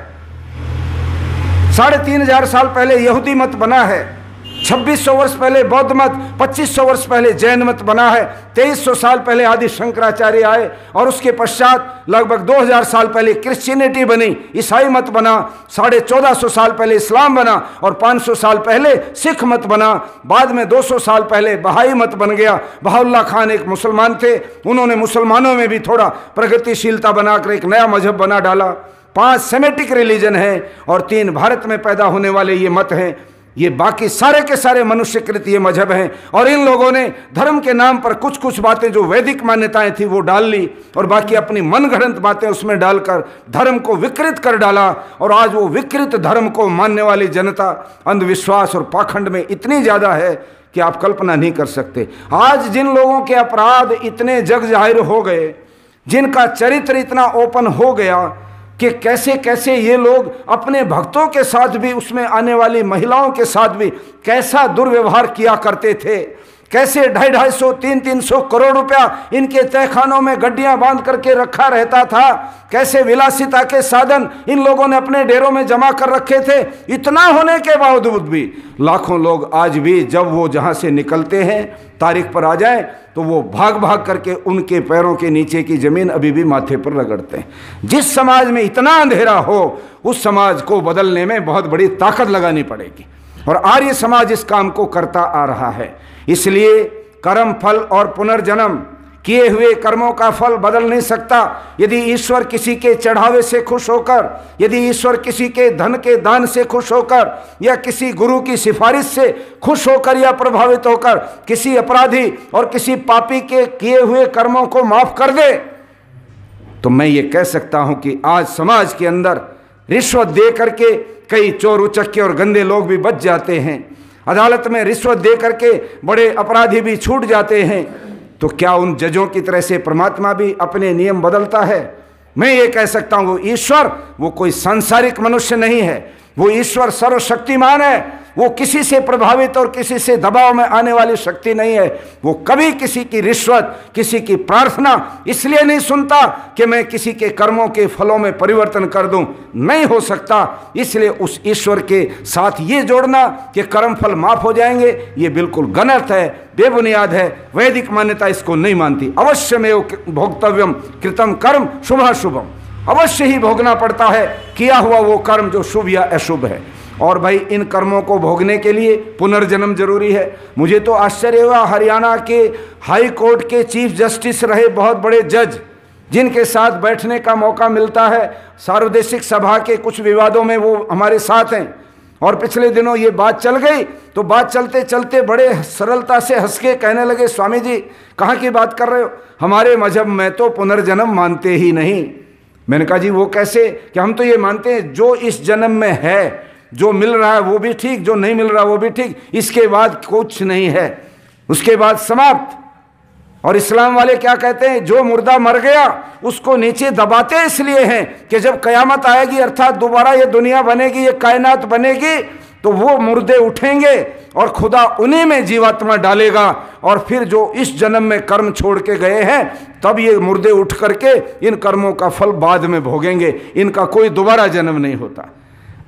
3500 साल पहले यहूदी मत बना है, 2600 वर्ष पहले बौद्ध मत, 2500 वर्ष पहले जैन मत बना है, 2300 साल पहले आदि शंकराचार्य आए और उसके पश्चात लगभग 2000 साल पहले क्रिश्चियनिटी बनी, ईसाई मत बना, 1450 साल पहले इस्लाम बना और 500 साल पहले सिख मत बना। बाद में 200 साल पहले बहाई मत बन गया। बहाउल्ला खान एक मुसलमान थे, उन्होंने मुसलमानों में भी थोड़ा प्रगतिशीलता बनाकर एक नया मजहब बना डाला। 5 सेमेटिक रिलीजन है और 3 भारत में पैदा होने वाले ये मत हैं। ये बाकी सारे के सारे मनुष्यकृत ये मजहब हैं और इन लोगों ने धर्म के नाम पर कुछ कुछ बातें जो वैदिक मान्यताएं थी वो डाल ली और बाकी अपनी मनगढ़ंत बातें उसमें डालकर धर्म को विकृत कर डाला। और आज वो विकृत धर्म को मानने वाली जनता अंधविश्वास और पाखंड में इतनी ज़्यादा है कि आप कल्पना नहीं कर सकते। आज जिन लोगों के अपराध इतने जग जाहिर हो गए, जिनका चरित्र इतना ओपन हो गया कि कैसे कैसे ये लोग अपने भक्तों के साथ भी, उसमें आने वाली महिलाओं के साथ भी कैसा दुर्व्यवहार किया करते थे, कैसे 250-250, 300-300 करोड़ रुपया इनके तहखानों में गड्डियां बांध करके रखा रहता था, कैसे विलासिता के साधन इन लोगों ने अपने डेरों में जमा कर रखे थे। इतना होने के बावजूद भी लाखों लोग आज भी जब वो जहां से निकलते हैं तारीख पर आ जाए तो वो भाग भाग करके उनके पैरों के नीचे की जमीन अभी भी माथे पर रगड़ते हैं। जिस समाज में इतना अंधेरा हो उस समाज को बदलने में बहुत बड़ी ताकत लगानी पड़ेगी और आर्य समाज इस काम को करता आ रहा है। इसलिए कर्म फल और पुनर्जन्म, किए हुए कर्मों का फल बदल नहीं सकता। यदि ईश्वर किसी के चढ़ावे से खुश होकर, यदि ईश्वर किसी के धन के दान से खुश होकर या किसी गुरु की सिफारिश से खुश होकर या प्रभावित होकर किसी अपराधी और किसी पापी के किए हुए कर्मों को माफ कर दे, तो मैं ये कह सकता हूं कि आज समाज के अंदर रिश्वत दे करके कई चोर उचक्के और गंदे लोग भी बच जाते हैं, अदालत में रिश्वत दे करके बड़े अपराधी भी छूट जाते हैं। तो क्या उन जजों की तरह से परमात्मा भी अपने नियम बदलता है? मैं ये कह सकता हूं वो ईश्वर वो कोई सांसारिक मनुष्य नहीं है, वो ईश्वर सर्वशक्तिमान है। वो किसी से प्रभावित और किसी से दबाव में आने वाली शक्ति नहीं है। वो कभी किसी की रिश्वत, किसी की प्रार्थना इसलिए नहीं सुनता कि मैं किसी के कर्मों के फलों में परिवर्तन कर दूं, नहीं हो सकता। इसलिए उस ईश्वर के साथ ये जोड़ना कि कर्म फल माफ हो जाएंगे, ये बिल्कुल गलत है, बेबुनियाद है। वैदिक मान्यता इसको नहीं मानती। अवश्य में भोक्तव्यम कृतम कर्म शुभाशुभम, अवश्य ही भोगना पड़ता है किया हुआ वो कर्म जो शुभ या अशुभ है। और भाई इन कर्मों को भोगने के लिए पुनर्जन्म जरूरी है। मुझे तो आश्चर्य हुआ, हरियाणा के हाई कोर्ट के चीफ जस्टिस रहे बहुत बड़े जज, जिनके साथ बैठने का मौका मिलता है सार्वदेशिक सभा के कुछ विवादों में, वो हमारे साथ हैं। और पिछले दिनों ये बात चल गई तो बात चलते चलते बड़े सरलता से हंस के कहने लगे, स्वामी जी कहाँ की बात कर रहे हो, हमारे मजहब में तो पुनर्जन्म मानते ही नहीं। मैंने कहा जी वो कैसे? कि हम तो ये मानते हैं जो इस जन्म में है, जो मिल रहा है वो भी ठीक, जो नहीं मिल रहा वो भी ठीक, इसके बाद कुछ नहीं है, उसके बाद समाप्त। और इस्लाम वाले क्या कहते हैं, जो मुर्दा मर गया उसको नीचे दबाते इसलिए हैं कि जब कयामत आएगी अर्थात दोबारा ये दुनिया बनेगी, ये कायनात बनेगी, तो वो मुर्दे उठेंगे और खुदा उन्हीं में जीवात्मा डालेगा और फिर जो इस जन्म में कर्म छोड़ के गए हैं तब ये मुर्दे उठ करके इन कर्मों का फल बाद में भोगेंगे, इनका कोई दोबारा जन्म नहीं होता।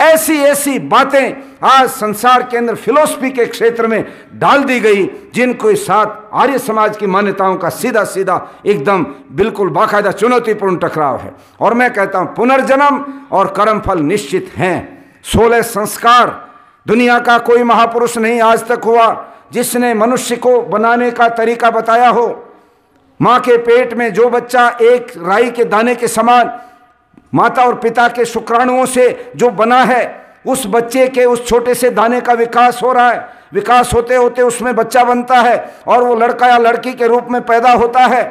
ऐसी ऐसी बातें आज संसार के अंदर फिलॉसफी के क्षेत्र में डाल दी गई, जिनको साथ आर्य समाज की मान्यताओं का सीधा सीधा एकदम बिल्कुल बाकायदा चुनौतीपूर्ण टकराव है। और मैं कहता हूं पुनर्जन्म और कर्मफल निश्चित हैं। 16 संस्कार, दुनिया का कोई महापुरुष नहीं आज तक हुआ जिसने मनुष्य को बनाने का तरीका बताया हो। मां के पेट में जो बच्चा एक राई के दाने के समान माता और पिता के शुक्राणुओं से जो बना है, उस बच्चे के उस छोटे से दाने का विकास हो रहा है। विकास होते होते उसमें बच्चा बनता है और वो लड़का या लड़की के रूप में पैदा होता है।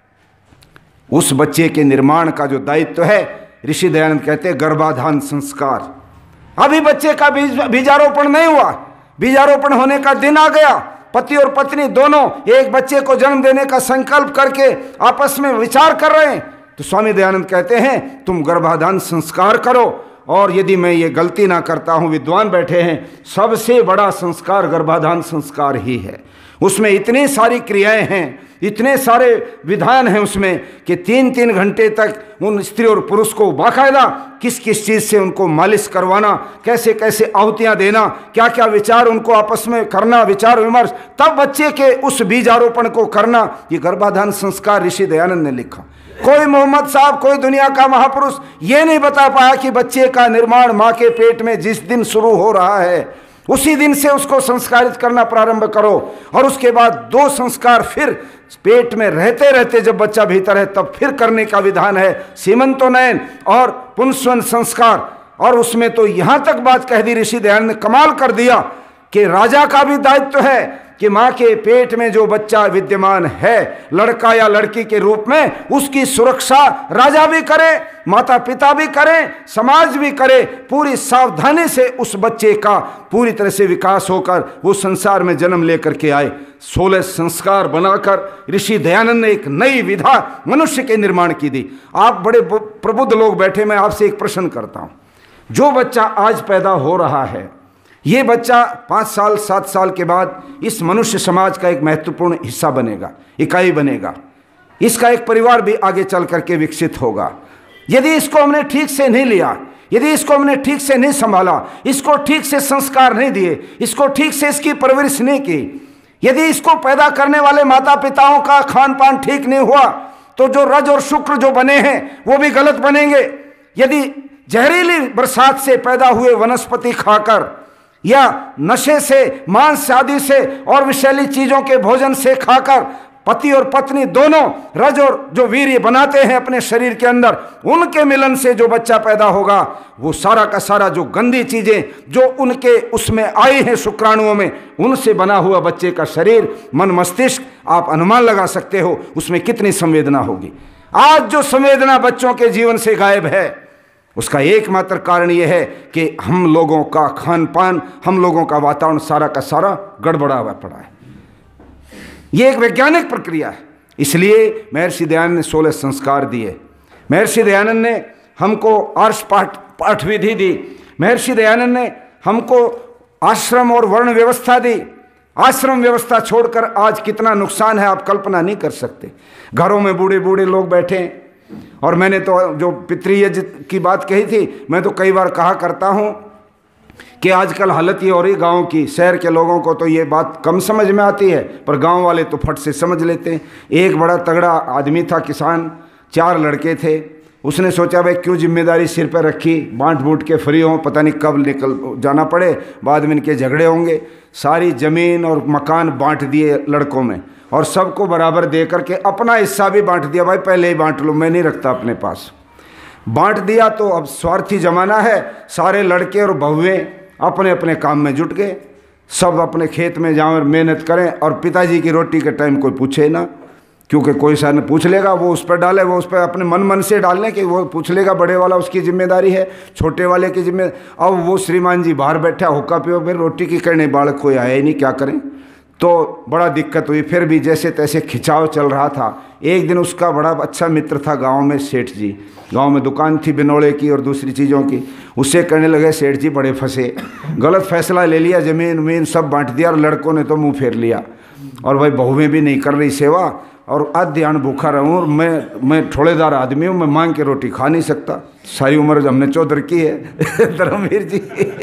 उस बच्चे के निर्माण का जो दायित्व है, ऋषि दयानंद कहते हैं गर्भाधान संस्कार। अभी बच्चे का बीजारोपण नहीं हुआ, बीजारोपण होने का दिन आ गया। पति और पत्नी दोनों एक बच्चे को जन्म देने का संकल्प करके आपस में विचार कर रहे हैं, तो स्वामी दयानंद कहते हैं तुम गर्भाधान संस्कार करो। और यदि मैं ये गलती ना करता हूं, विद्वान बैठे हैं, सबसे बड़ा संस्कार गर्भाधान संस्कार ही है। उसमें इतनी सारी क्रियाएं हैं, इतने सारे विधान हैं उसमें कि 3-3 घंटे तक उन स्त्री और पुरुष को बाकायदा किस किस चीज़ से उनको मालिश करवाना, कैसे कैसे आहुतियाँ देना, क्या क्या विचार उनको आपस में करना, विचार विमर्श, तब बच्चे के उस बीजारोपण को करना। ये गर्भाधान संस्कार ऋषि दयानंद ने लिखा। कोई मोहम्मद साहब, कोई दुनिया का महापुरुष ये नहीं बता पाया कि बच्चे का निर्माण माँ के पेट में जिस दिन शुरू हो रहा है उसी दिन से उसको संस्कारित करना प्रारंभ करो। और उसके बाद 2 संस्कार फिर पेट में रहते रहते जब बच्चा भीतर है तब फिर करने का विधान है, सीमंतोनयन और पुंसवन संस्कार। और उसमें तो यहां तक बात कह दी ऋषि दयानंद ने, कमाल कर दिया कि राजा का भी दायित्व है कि मां के पेट में जो बच्चा विद्यमान है, लड़का या लड़की के रूप में, उसकी सुरक्षा राजा भी करे, माता पिता भी करें, समाज भी करे, पूरी सावधानी से उस बच्चे का पूरी तरह से विकास होकर वो संसार में जन्म लेकर के आए। 16 संस्कार बनाकर ऋषि दयानंद ने एक नई विधा मनुष्य के निर्माण की दी। आप बड़े प्रबुद्ध लोग बैठे, मैं आपसे एक प्रश्न करता हूं। जो बच्चा आज पैदा हो रहा है, ये बच्चा 5 साल 7 साल के बाद इस मनुष्य समाज का एक महत्वपूर्ण हिस्सा बनेगा, इकाई बनेगा। इसका एक परिवार भी आगे चल करके विकसित होगा। यदि इसको हमने ठीक से नहीं लिया, यदि इसको हमने ठीक से नहीं संभाला, इसको ठीक से संस्कार नहीं दिए, इसको ठीक से इसकी परवरिश नहीं की, यदि इसको पैदा करने वाले माता पिताओं का खान पान ठीक नहीं हुआ, तो जो रज और शुक्र जो बने हैं वो भी गलत बनेंगे। यदि जहरीली बरसात से पैदा हुए वनस्पति खाकर या नशे से, मांस आदि से और विषैली चीजों के भोजन से खाकर पति और पत्नी दोनों रज और जो वीर्य बनाते हैं अपने शरीर के अंदर, उनके मिलन से जो बच्चा पैदा होगा, वो सारा का सारा जो गंदी चीजें जो उनके उसमें आई हैं शुक्राणुओं में, उनसे बना हुआ बच्चे का शरीर, मन, मस्तिष्क, आप अनुमान लगा सकते हो उसमें कितनी संवेदना होगी। आज जो संवेदना बच्चों के जीवन से गायब है, उसका एकमात्र कारण यह है कि हम लोगों का खान पान, हम लोगों का वातावरण सारा का सारा गड़बड़ा हुआ पड़ा है। यह एक वैज्ञानिक प्रक्रिया है। इसलिए महर्षि दयानंद ने 16 संस्कार दिए। महर्षि दयानंद ने हमको आर्ष पाठ विधि दी। महर्षि दयानंद ने हमको आश्रम और वर्ण व्यवस्था दी। आश्रम व्यवस्था छोड़कर आज कितना नुकसान है आप कल्पना नहीं कर सकते। घरों में बूढ़े बूढ़े लोग बैठे, और मैंने तो जो पितृयज्ञ की बात कही थी, मैं तो कई बार कहा करता हूँ कि आजकल हालत ये हो रही गांव की, शहर के लोगों को तो ये बात कम समझ में आती है, पर गांव वाले तो फट से समझ लेते हैं। एक बड़ा तगड़ा आदमी था, किसान, 4 लड़के थे। उसने सोचा भाई क्यों जिम्मेदारी सिर पर रखी, बांट बूट के फ्री हों, पता नहीं कब निकल जाना पड़े, बाद में इनके झगड़े होंगे। सारी ज़मीन और मकान बांट दिए लड़कों में और सबको बराबर दे करके अपना हिस्सा भी बांट दिया। भाई पहले ही बांट लो, मैं नहीं रखता अपने पास। बांट दिया तो अब स्वार्थी जमाना है, सारे लड़के और बहुएं अपने अपने काम में जुट गए, सब अपने खेत में जाएं और मेहनत करें, और पिताजी की रोटी के टाइम कोई पूछे ना, क्योंकि कोई सा ने पूछ लेगा वो उस पर डाले, वो उस पर अपने मन से डालने कि वो पूछ लेगा, बड़े वाला उसकी जिम्मेदारी है, छोटे वाले की जिम्मेदारी। अब वो श्रीमान जी बाहर बैठा, हुक्का पियो, फिर रोटी की करने, बालक कोई आया ही नहीं, क्या करें। तो बड़ा दिक्कत हुई। फिर भी जैसे तैसे खिंचाव चल रहा था। एक दिन उसका बड़ा अच्छा मित्र था गांव में, सेठ जी, गांव में दुकान थी बिनोड़े की और दूसरी चीज़ों की, उससे करने लगे। सेठ जी बड़े फंसे, गलत फैसला ले लिया, ज़मीन उमीन सब बांट दिया, और लड़कों ने तो मुंह फेर लिया। और भाई बहुएं भी नहीं कर रही सेवा, और आध्यान भूखा रहूँ, और मैं ठोड़ेदार आदमी हूँ, मैं मांग के रोटी खा नहीं सकता, सारी उम्र हमने चौधर की है धर्मवीर जी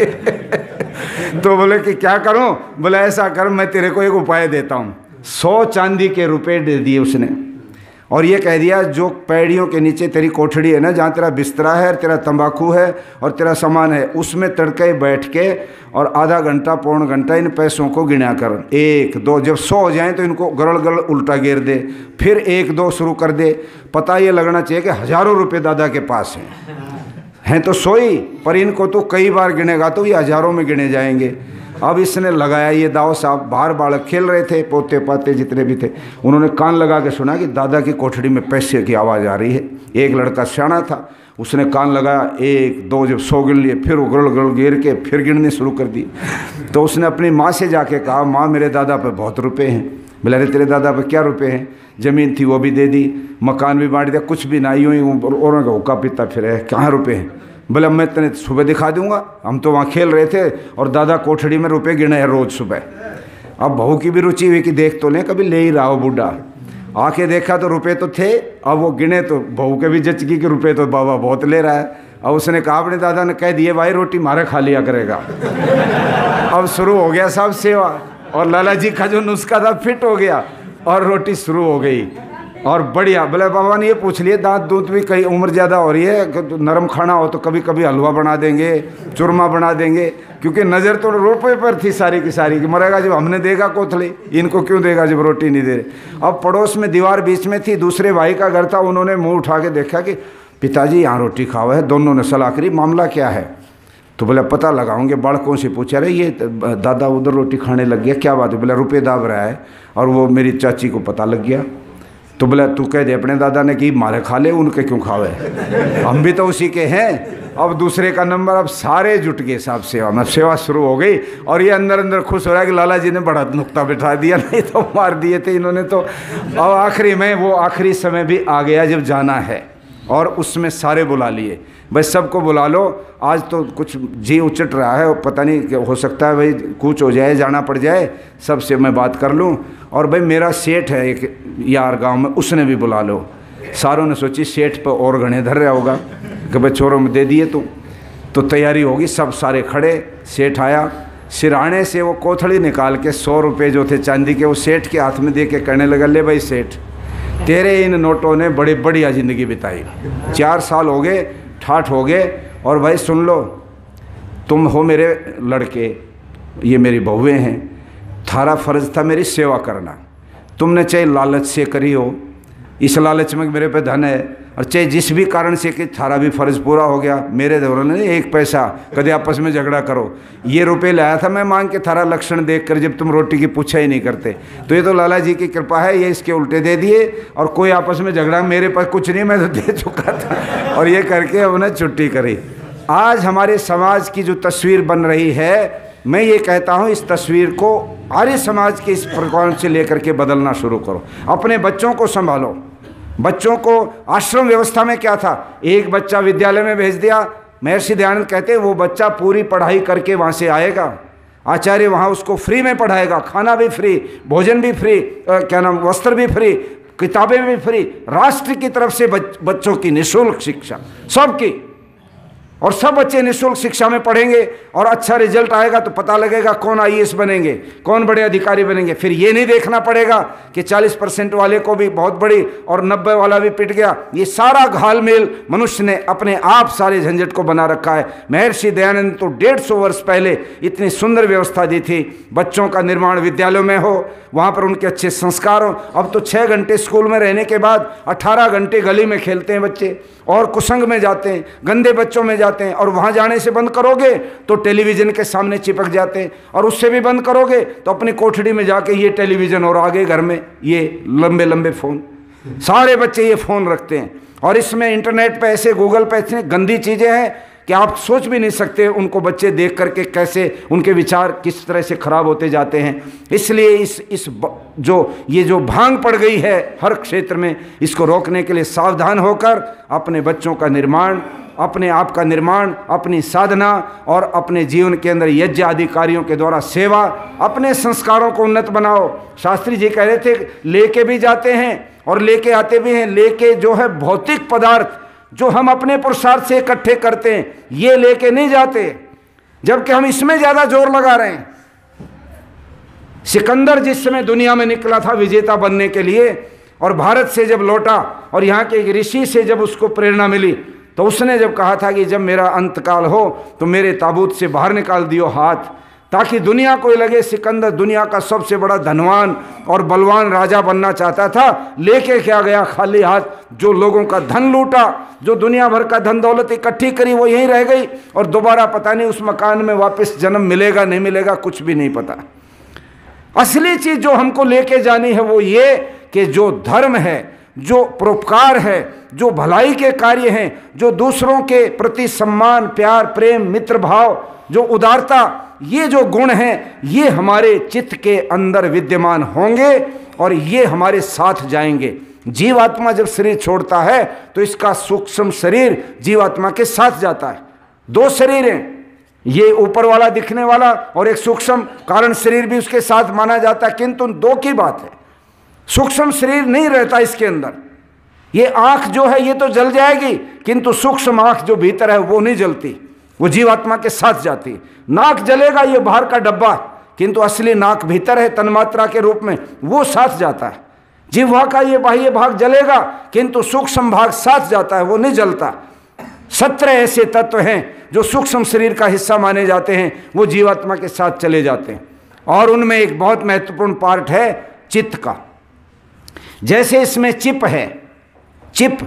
तो बोले कि क्या करूँ? बोले ऐसा कर, मैं तेरे को एक उपाय देता हूँ। 100 चांदी के रुपए दे दिए उसने, और ये कह दिया जो पैड़ियों के नीचे तेरी कोठड़ी है ना, जहाँ तेरा बिस्तरा है, तेरा तंबाकू है और तेरा सामान है, उसमें तड़के बैठ के और आधा घंटा पौन घंटा इन पैसों को गिना कर। 1 2, जब 100 हो जाएं तो इनको गरड़ गरड़ उल्टा गिर दे, फिर 1 2 शुरू कर दे। पता ये लगना चाहिए कि हज़ारों रुपये दादा के पास हैं तो 100 ही, पर इनको तो कई बार गिनेगा तो ये हज़ारों में गिने जाएंगे। अब इसने लगाया ये दाव। साहब बाहर बालक खेल रहे थे, पोते पाते जितने भी थे, उन्होंने कान लगा के सुना कि दादा की कोठड़ी में पैसे की आवाज़ आ रही है। एक लड़का सियाना था, उसने कान लगाया, 1 2, जब 100 गिन लिए, फिर उगड़ उगड़ गिर के फिर गिनने शुरू कर दी। तो उसने अपनी माँ से जाके कहा, माँ मेरे दादा पे बहुत रुपए हैं। बोले अरे तेरे दादा पे क्या रुपए हैं? ज़मीन थी वो भी दे दी, मकान भी बांट दिया, कुछ भी ना, यूँ ही औरों का हुक्का पीता फिर है, कहाँ रुपए हैं? बोले मैं तेने सुबह दिखा दूंगा, हम तो वहाँ खेल रहे थे और दादा कोठड़ी में रुपए गिने हैं रोज़ सुबह। अब बहू की भी रुचि हुई कि देख तो लें, कभी ले ही रहा हो बूढ़ा। आके देखा तो रुपए तो थे, अब वो गिने तो बहू के भी जचगी कि रुपए तो बाबा बहुत ले रहा है। अब उसने कहा, अपने दादा ने कह दिए भाई रोटी मारे खा लिया करेगा अब शुरू हो गया साहब सेवा, और लाला जी का जो नुस्खा था फिट हो गया और रोटी शुरू हो गई और बढ़िया। बोले बाबा ने ये पूछ लिए, दांत दूध भी कई उम्र ज़्यादा हो रही है, नरम खाना हो तो कभी कभी हलवा बना देंगे, चूरमा बना देंगे, क्योंकि नज़र तो रुपये पर थी सारी की सारी कि मरेगा जब हमने देगा कोथली, इनको क्यों देगा जब रोटी नहीं दे रहे। अब पड़ोस में दीवार बीच में थी, दूसरे भाई का घर था, उन्होंने मुँह उठा के देखा कि पिताजी यहाँ रोटी खाओ है। दोनों ने सलाह करी, मामला क्या है? तो बोले पता लगाऊंगे। बालकों से पूछा, अरे ये दादा उधर रोटी खाने लग गया, क्या बात है? बोले रुपये दाब रहा है और वो मेरी चाची को पता लग गया। तो बोला तू कह दे अपने दादा ने कि मारे खा ले, उनके क्यों खावे, हम भी तो उसी के हैं। अब दूसरे का नंबर, अब सारे जुट गए साहब सेवा में, सेवा शुरू हो गई। और ये अंदर अंदर खुश हो रहा है कि लाला जी ने बड़ा नुक्ता बिठा दिया, नहीं तो मार दिए थे इन्होंने तो। अब आखिरी में वो आखिरी समय भी आ गया जब जाना है, और उसमें सारे बुला लिए, भाई सबको बुला लो, आज तो कुछ जी उचट रहा है, पता नहीं हो सकता है भाई कुछ हो जाए, जाना पड़ जाए, सबसे मैं बात कर लूँ। और भाई मेरा सेठ है एक यार गांव में, उसने भी बुला लो। सारों ने सोची सेठ पे और घने धर रहा होगा कि भाई चोरों में दे दिए तो तैयारी होगी। सब सारे खड़े, सेठ आया, सिरहाने से वो कोथड़ी निकाल के 100 रुपये जो थे चांदी के, वो सेठ के हाथ में दे के कहने लगा, ले भाई सेठ, तेरे इन नोटों ने बड़ी बढ़िया ज़िंदगी बिताई, 4 साल हो गए, ठाठ हो गए, और भाई सुन लो, तुम हो मेरे लड़के, ये मेरी बहुएं हैं, थारा फ़र्ज़ था मेरी सेवा करना। तुमने चाहे लालच से करी हो, इस लालच में मेरे पे धन है, और चाहे जिस भी कारण से कि थारा भी फ़र्ज़ पूरा हो गया। मेरे दौरान ने 1 पैसा कभी आपस में झगड़ा करो, ये रुपए लाया था मैं मांग के, थारा लक्षण देख कर जब तुम रोटी की पूछा ही नहीं करते। तो ये तो लाला जी की कृपा है, ये इसके उल्टे दे दिए, और कोई आपस में झगड़ा, मेरे पास कुछ नहीं, मैं तो दे चुका था। और ये करके उन्हें छुट्टी करी। आज हमारे समाज की जो तस्वीर बन रही है, मैं ये कहता हूँ इस तस्वीर को आर्य समाज के इस प्रकार से लेकर के बदलना शुरू करो। अपने बच्चों को संभालो। बच्चों को आश्रम व्यवस्था में क्या था, एक बच्चा विद्यालय में भेज दिया, महर्षि दयानंद कहते हैं वो बच्चा पूरी पढ़ाई करके वहाँ से आएगा, आचार्य वहाँ उसको फ्री में पढ़ाएगा, खाना भी फ्री, भोजन भी फ्री, क्या नाम, वस्त्र भी फ्री, किताबें भी फ्री, राष्ट्र की तरफ से बच्चों की निःशुल्क शिक्षा सबकी, और सब बच्चे निःशुल्क शिक्षा में पढ़ेंगे, और अच्छा रिजल्ट आएगा तो पता लगेगा कौन IAS बनेंगे, कौन बड़े अधिकारी बनेंगे। फिर ये नहीं देखना पड़ेगा कि 40% वाले को भी बहुत बड़ी और 90 वाला भी पिट गया। ये सारा घालमेल मनुष्य ने अपने आप सारे झंझट को बना रखा है। महर्षि दयानंद तो 150 वर्ष पहले इतनी सुंदर व्यवस्था दी थी, बच्चों का निर्माण विद्यालयों में हो, वहाँ पर उनके अच्छे संस्कार हो। अब तो 6 घंटे स्कूल में रहने के बाद 18 घंटे गली में खेलते हैं बच्चे, और कुसंग में जाते हैं, गंदे बच्चों में जाते हैं, और वहाँ जाने से बंद करोगे तो टेलीविज़न के सामने चिपक जाते हैं, और उससे भी बंद करोगे तो अपनी कोठड़ी में जाके ये टेलीविज़न, और आगे घर में ये लंबे लंबे फ़ोन, सारे बच्चे ये फ़ोन रखते हैं। और इसमें इंटरनेट पे ऐसे, गूगल पे ऐसे गंदी चीज़ें हैं कि आप सोच भी नहीं सकते उनको बच्चे देख करके कैसे उनके विचार किस तरह से खराब होते जाते हैं। इसलिए ये जो भांग पड़ गई है हर क्षेत्र में, इसको रोकने के लिए सावधान होकर अपने बच्चों का निर्माण, अपने आप का निर्माण, अपनी साधना और अपने जीवन के अंदर यज्ञ आदि कार्यों के द्वारा सेवा, अपने संस्कारों को उन्नत बनाओ। शास्त्री जी कह रहे थे लेके भी जाते हैं और लेके आते भी हैं। लेके जो है भौतिक पदार्थ जो हम अपने पुरुषार्थ से इकट्ठे करते हैं, ये लेके नहीं जाते, जबकि हम इसमें ज्यादा जोर लगा रहे हैं। सिकंदर जिस समय दुनिया में निकला था विजेता बनने के लिए और भारत से जब लौटा और यहाँ के एक ऋषि से जब उसको प्रेरणा मिली, तो उसने जब कहा था कि जब मेरा अंतकाल हो तो मेरे ताबूत से बाहर निकाल दियो हाथ, ताकि दुनिया को लगे सिकंदर दुनिया का सबसे बड़ा धनवान और बलवान राजा बनना चाहता था। लेके क्या गया? खाली हाथ। जो लोगों का धन लूटा, जो दुनिया भर का धन दौलत इकट्ठी करी, वो यहीं रह गई और दोबारा पता नहीं उस मकान में वापस जन्म मिलेगा नहीं मिलेगा, कुछ भी नहीं पता। असली चीज जो हमको लेके जानी है वो ये कि जो धर्म है, जो परोपकार है, जो भलाई के कार्य हैं, जो दूसरों के प्रति सम्मान, प्यार, प्रेम, मित्र भाव, जो उदारता, ये जो गुण हैं, ये हमारे चित्त के अंदर विद्यमान होंगे और ये हमारे साथ जाएंगे। जीवात्मा जब शरीर छोड़ता है तो इसका सूक्ष्म शरीर जीवात्मा के साथ जाता है। दो शरीर हैं, ये ऊपर वाला दिखने वाला और एक सूक्ष्म कारण शरीर भी उसके साथ माना जाता है, किंतु दो की बात है। सूक्ष्म शरीर नहीं रहता इसके अंदर। ये आंख जो है ये तो जल जाएगी, किंतु सूक्ष्म आंख जो भीतर है वो नहीं जलती, वो जीवात्मा के साथ जाती। नाक जलेगा, ये बाहर का डब्बा, किंतु असली नाक भीतर है तन्मात्रा के रूप में, वो साथ जाता है। जिह्वा का ये बाह्य भाग जलेगा, किंतु सूक्ष्म भाग साथ जाता है, वो नहीं जलता। 17 ऐसे तत्व हैं जो सूक्ष्म शरीर का हिस्सा माने जाते हैं, वो जीवात्मा के साथ चले जाते हैं। और उनमें एक बहुत महत्वपूर्ण पार्ट है चित्त का। जैसे इसमें चिप है, चिप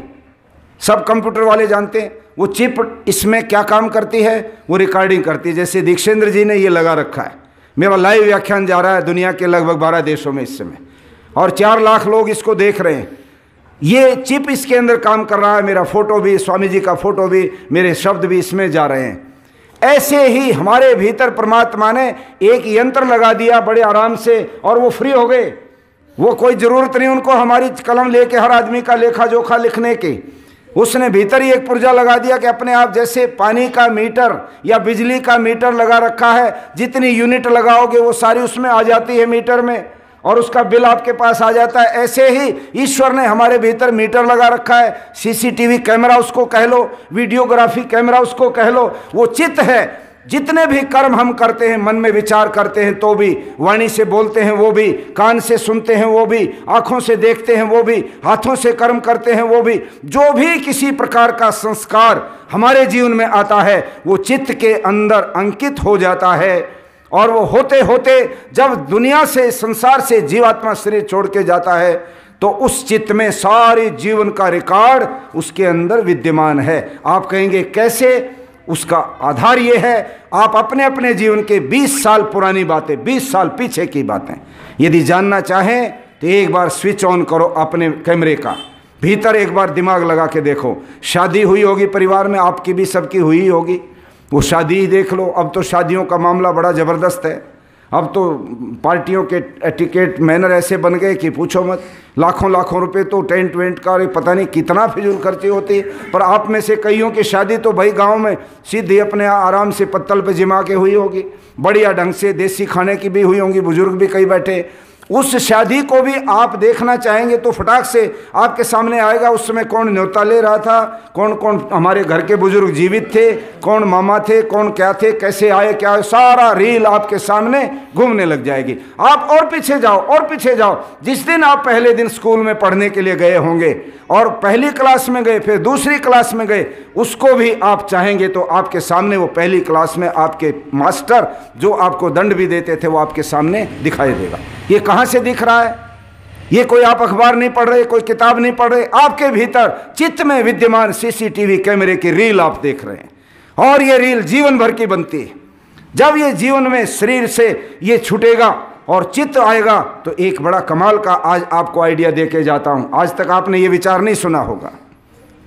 सब कंप्यूटर वाले जानते हैं, वो चिप इसमें क्या काम करती है? वो रिकॉर्डिंग करती है। जैसे दीक्षेंद्र जी ने ये लगा रखा है, मेरा लाइव व्याख्यान जा रहा है दुनिया के लगभग 12 देशों में इस समय, और 4 लाख लोग इसको देख रहे हैं। ये चिप इसके अंदर काम कर रहा है। मेरा फोटो भी, स्वामी जी का फोटो भी, मेरे शब्द भी इसमें जा रहे हैं। ऐसे ही हमारे भीतर परमात्मा ने एक यंत्र लगा दिया बड़े आराम से, और वो फ्री हो गए। वो कोई जरूरत नहीं उनको हमारी कलम लेके हर आदमी का लेखा जोखा लिखने की। उसने भीतर ही एक पुर्जा लगा दिया कि अपने आप, जैसे पानी का मीटर या बिजली का मीटर लगा रखा है, जितनी यूनिट लगाओगे वो सारी उसमें आ जाती है मीटर में, और उसका बिल आपके पास आ जाता है। ऐसे ही ईश्वर ने हमारे भीतर मीटर लगा रखा है। सीसीटीवी कैमरा उसको कह लो, वीडियोग्राफी कैमरा उसको कह लो, वो चित्त है। जितने भी कर्म हम करते हैं, मन में विचार करते हैं तो भी, वाणी से बोलते हैं वो भी, कान से सुनते हैं वो भी, आंखों से देखते हैं वो भी, हाथों से कर्म करते हैं वो भी, जो भी किसी प्रकार का संस्कार हमारे जीवन में आता है वो चित्त के अंदर अंकित हो जाता है। और वो होते होते जब दुनिया से, संसार से जीवात्मा शरीर छोड़ के जाता है तो उस चित्त में सारे जीवन का रिकॉर्ड उसके अंदर विद्यमान है। आप कहेंगे कैसे? उसका आधार ये है, आप अपने अपने जीवन के 20 साल पुरानी बातें, 20 साल पीछे की बातें यदि जानना चाहें तो एक बार स्विच ऑन करो अपने कैमरे का, भीतर एक बार दिमाग लगा के देखो। शादी हुई होगी परिवार में, आपकी भी सबकी हुई होगी, वो शादी ही देख लो। अब तो शादियों का मामला बड़ा ज़बरदस्त है। अब तो पार्टियों के एटिकेट मैनर ऐसे बन गए कि पूछो मत। लाखों लाखों रुपए तो टेंट वेंट का पता नहीं कितना फिजूल खर्ची होती है। पर आप में से कईयों की शादी तो भाई गांव में सीधे अपने आराम से पत्तल पे जिमा के हुई होगी, बढ़िया ढंग से देसी खाने की भी हुई होंगी, बुजुर्ग भी कई बैठे। उस शादी को भी आप देखना चाहेंगे तो फटाक से आपके सामने आएगा उस समय कौन न्योता ले रहा था, कौन कौन हमारे घर के बुजुर्ग जीवित थे, कौन मामा थे, कौन क्या थे, कैसे आए क्या आए, सारा रील आपके सामने घूमने लग जाएगी। आप और पीछे जाओ और पीछे जाओ। जिस दिन आप पहले दिन स्कूल में पढ़ने के लिए गए होंगे और पहली क्लास में गए, फिर दूसरी क्लास में गए, उसको भी आप चाहेंगे तो आपके सामने वो पहली क्लास में आपके मास्टर जो आपको दंड भी देते थे वो आपके सामने दिखाई देगा। ये कहाँ से दिख रहा है? ये कोई आप अखबार नहीं पढ़ रहे, कोई किताब नहीं पढ़ रहे, आपके भीतर चित्त में विद्यमान सीसीटीवी कैमरे की रील आप देख रहे हैं। और ये रील जीवन भर की बनती है। जब ये जीवन में शरीर से ये छूटेगा और चित्त आएगा तो एक बड़ा कमाल का आज आपको आइडिया दे के जाता हूं। आज तक आपने ये विचार नहीं सुना होगा।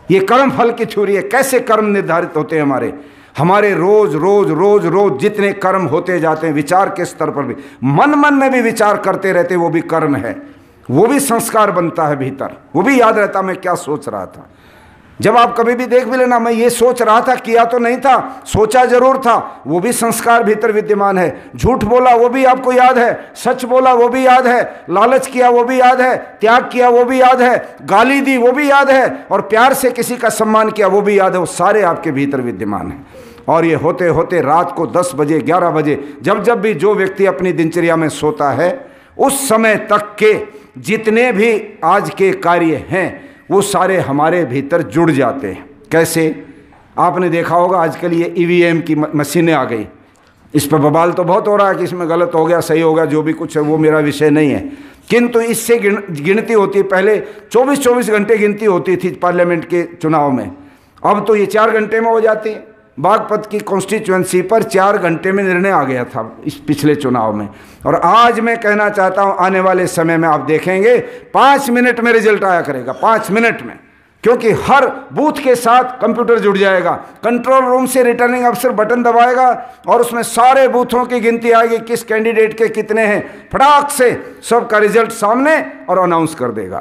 ये कर्म फल की छुरी है। कैसे कर्म निर्धारित होते हैं हमारे? हमारे रोज रोज रोज रोज जितने कर्म होते जाते हैं, विचार के स्तर पर भी, मन में भी विचार करते रहते, वो भी कर्म है, वो भी संस्कार बनता है भीतर, वो भी याद रहता मैं क्या सोच रहा था। जब आप कभी भी देख भी लेना, मैं ये सोच रहा था, किया तो नहीं था, सोचा जरूर था, वो भी संस्कार भीतर विद्यमान है। झूठ बोला वो भी आपको याद है, सच बोला वो भी याद है, लालच किया वो भी याद है, त्याग किया वो भी याद है, गाली दी वो भी याद है, और प्यार से किसी का सम्मान किया वो भी याद है। वो सारे आपके भीतर विद्यमान है। और ये होते होते रात को 10 बजे 11 बजे जब भी जो व्यक्ति अपनी दिनचर्या में सोता है, उस समय तक के जितने भी आज के कार्य हैं वो सारे हमारे भीतर जुड़ जाते हैं। कैसे? आपने देखा होगा आजकल ये ईवीएम की मशीनें आ गई, इस पर बवाल तो बहुत हो रहा है कि इसमें गलत हो गया, सही हो गया, जो भी कुछ है वो मेरा विषय नहीं है, किंतु इससे गिनती होती है। पहले 24-24 घंटे गिनती होती थी पार्लियामेंट के चुनाव में, अब तो ये 4 घंटे में हो जाती है। बागपत की कॉन्स्टिट्यूएंसी पर 4 घंटे में निर्णय आ गया था इस पिछले चुनाव में। और आज मैं कहना चाहता हूं, आने वाले समय में आप देखेंगे 5 मिनट में रिजल्ट आया करेगा, 5 मिनट में, क्योंकि हर बूथ के साथ कंप्यूटर जुड़ जाएगा। कंट्रोल रूम से रिटर्निंग अफसर बटन दबाएगा और उसमें सारे बूथों की गिनती आएगी, किस कैंडिडेट के कितने हैं, फटाक से सबका रिजल्ट सामने और अनाउंस कर देगा।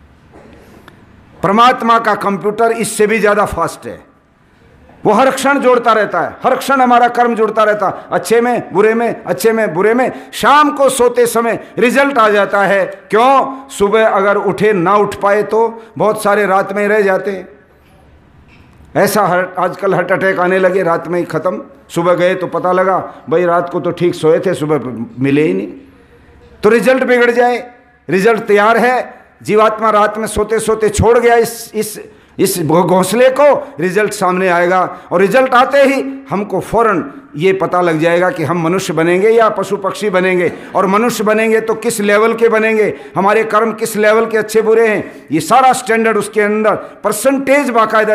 परमात्मा का कंप्यूटर इससे भी ज्यादा फास्ट है, वो हर क्षण जोड़ता रहता है, हर क्षण हमारा कर्म जुड़ता रहता है, अच्छे में बुरे में, अच्छे में बुरे में। शाम को सोते समय रिजल्ट आ जाता है। क्यों? सुबह अगर उठे ना उठ पाए तो बहुत सारे रात में ही रह जाते हैं। ऐसा आजकल हार्ट अटैक आने लगे, रात में ही खत्म। सुबह गए तो पता लगा भाई रात को तो ठीक सोए थे, सुबह मिले ही नहीं। तो रिजल्ट बिगड़ जाए। रिजल्ट तैयार है, जीवात्मा रात में सोते सोते छोड़ गया इस घोंसले को, रिजल्ट सामने आएगा। और रिजल्ट आते ही हमको फौरन ये पता लग जाएगा कि हम मनुष्य बनेंगे या पशु पक्षी बनेंगे, और मनुष्य बनेंगे तो किस लेवल के बनेंगे, हमारे कर्म किस लेवल के अच्छे बुरे हैं, ये सारा स्टैंडर्ड उसके अंदर परसेंटेज बाकायदा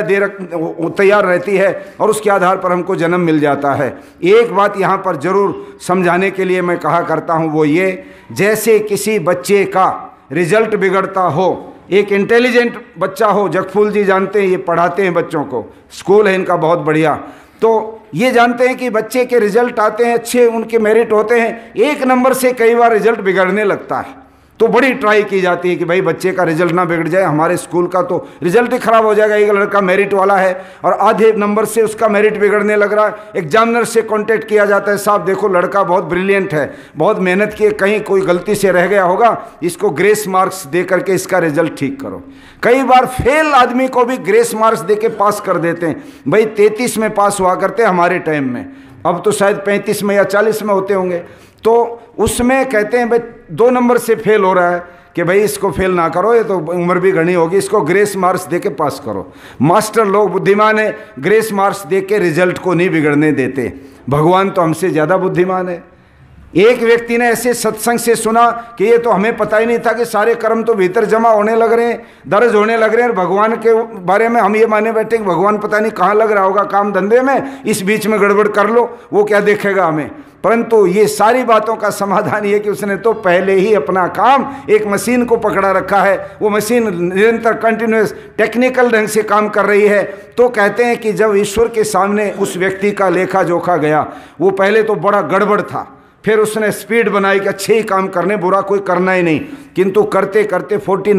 तैयार रहती है, और उसके आधार पर हमको जन्म मिल जाता है। एक बात यहाँ पर जरूर समझाने के लिए मैं कहा करता हूँ, वो ये, जैसे किसी बच्चे का रिजल्ट बिगड़ता हो, एक इंटेलिजेंट बच्चा हो, जगफूल जी जानते हैं, ये पढ़ाते हैं बच्चों को, स्कूल है इनका बहुत बढ़िया, तो ये जानते हैं कि बच्चे के रिजल्ट आते हैं अच्छे, उनके मेरिट होते हैं, 1 नंबर से कई बार रिजल्ट बिगड़ने लगता है। तो बड़ी ट्राई की जाती है कि भाई बच्चे का रिजल्ट ना बिगड़ जाए, हमारे स्कूल का तो रिजल्ट ही खराब हो जाएगा। एक लड़का मेरिट वाला है और आधे नंबर से उसका मेरिट बिगड़ने लग रहा है, एग्जामिनर से कांटेक्ट किया जाता है, साहब देखो लड़का बहुत ब्रिलियंट है, बहुत मेहनत की, कहीं कोई गलती से रह गया होगा, इसको ग्रेस मार्क्स दे करके इसका रिजल्ट ठीक करो। कई बार फेल आदमी को भी ग्रेस मार्क्स दे के पास कर देते हैं। भाई 33 में पास हुआ करते हमारे टाइम में, अब तो शायद 35 में या 40 में होते होंगे। तो उसमें कहते हैं भाई 2 नंबर से फेल हो रहा है कि भाई इसको फेल ना करो, ये तो उम्र भी घनी होगी, इसको ग्रेस मार्क्स दे के पास करो। मास्टर लोग बुद्धिमान है, ग्रेस मार्क्स दे के रिजल्ट को नहीं बिगड़ने देते। भगवान तो हमसे ज़्यादा बुद्धिमान है। एक व्यक्ति ने ऐसे सत्संग से सुना कि ये तो हमें पता ही नहीं था कि सारे कर्म तो भीतर जमा होने लग रहे हैं, दर्ज होने लग रहे हैं, और भगवान के बारे में हम ये माने बैठे कि भगवान पता नहीं कहाँ लग रहा होगा काम धंधे में, इस बीच में गड़बड़ कर लो, वो क्या देखेगा हमें। परंतु ये सारी बातों का समाधान ये कि उसने तो पहले ही अपना काम, एक मशीन को पकड़ा रखा है, वो मशीन निरंतर कंटिन्यूस टेक्निकल ढंग से काम कर रही है। तो कहते हैं कि जब ईश्वर के सामने उस व्यक्ति का लेखा जोखा गया, वो पहले तो बड़ा गड़बड़ था, फिर उसने स्पीड बनाई कि अच्छे ही काम करने, बुरा कोई करना ही नहीं, किंतु करते करते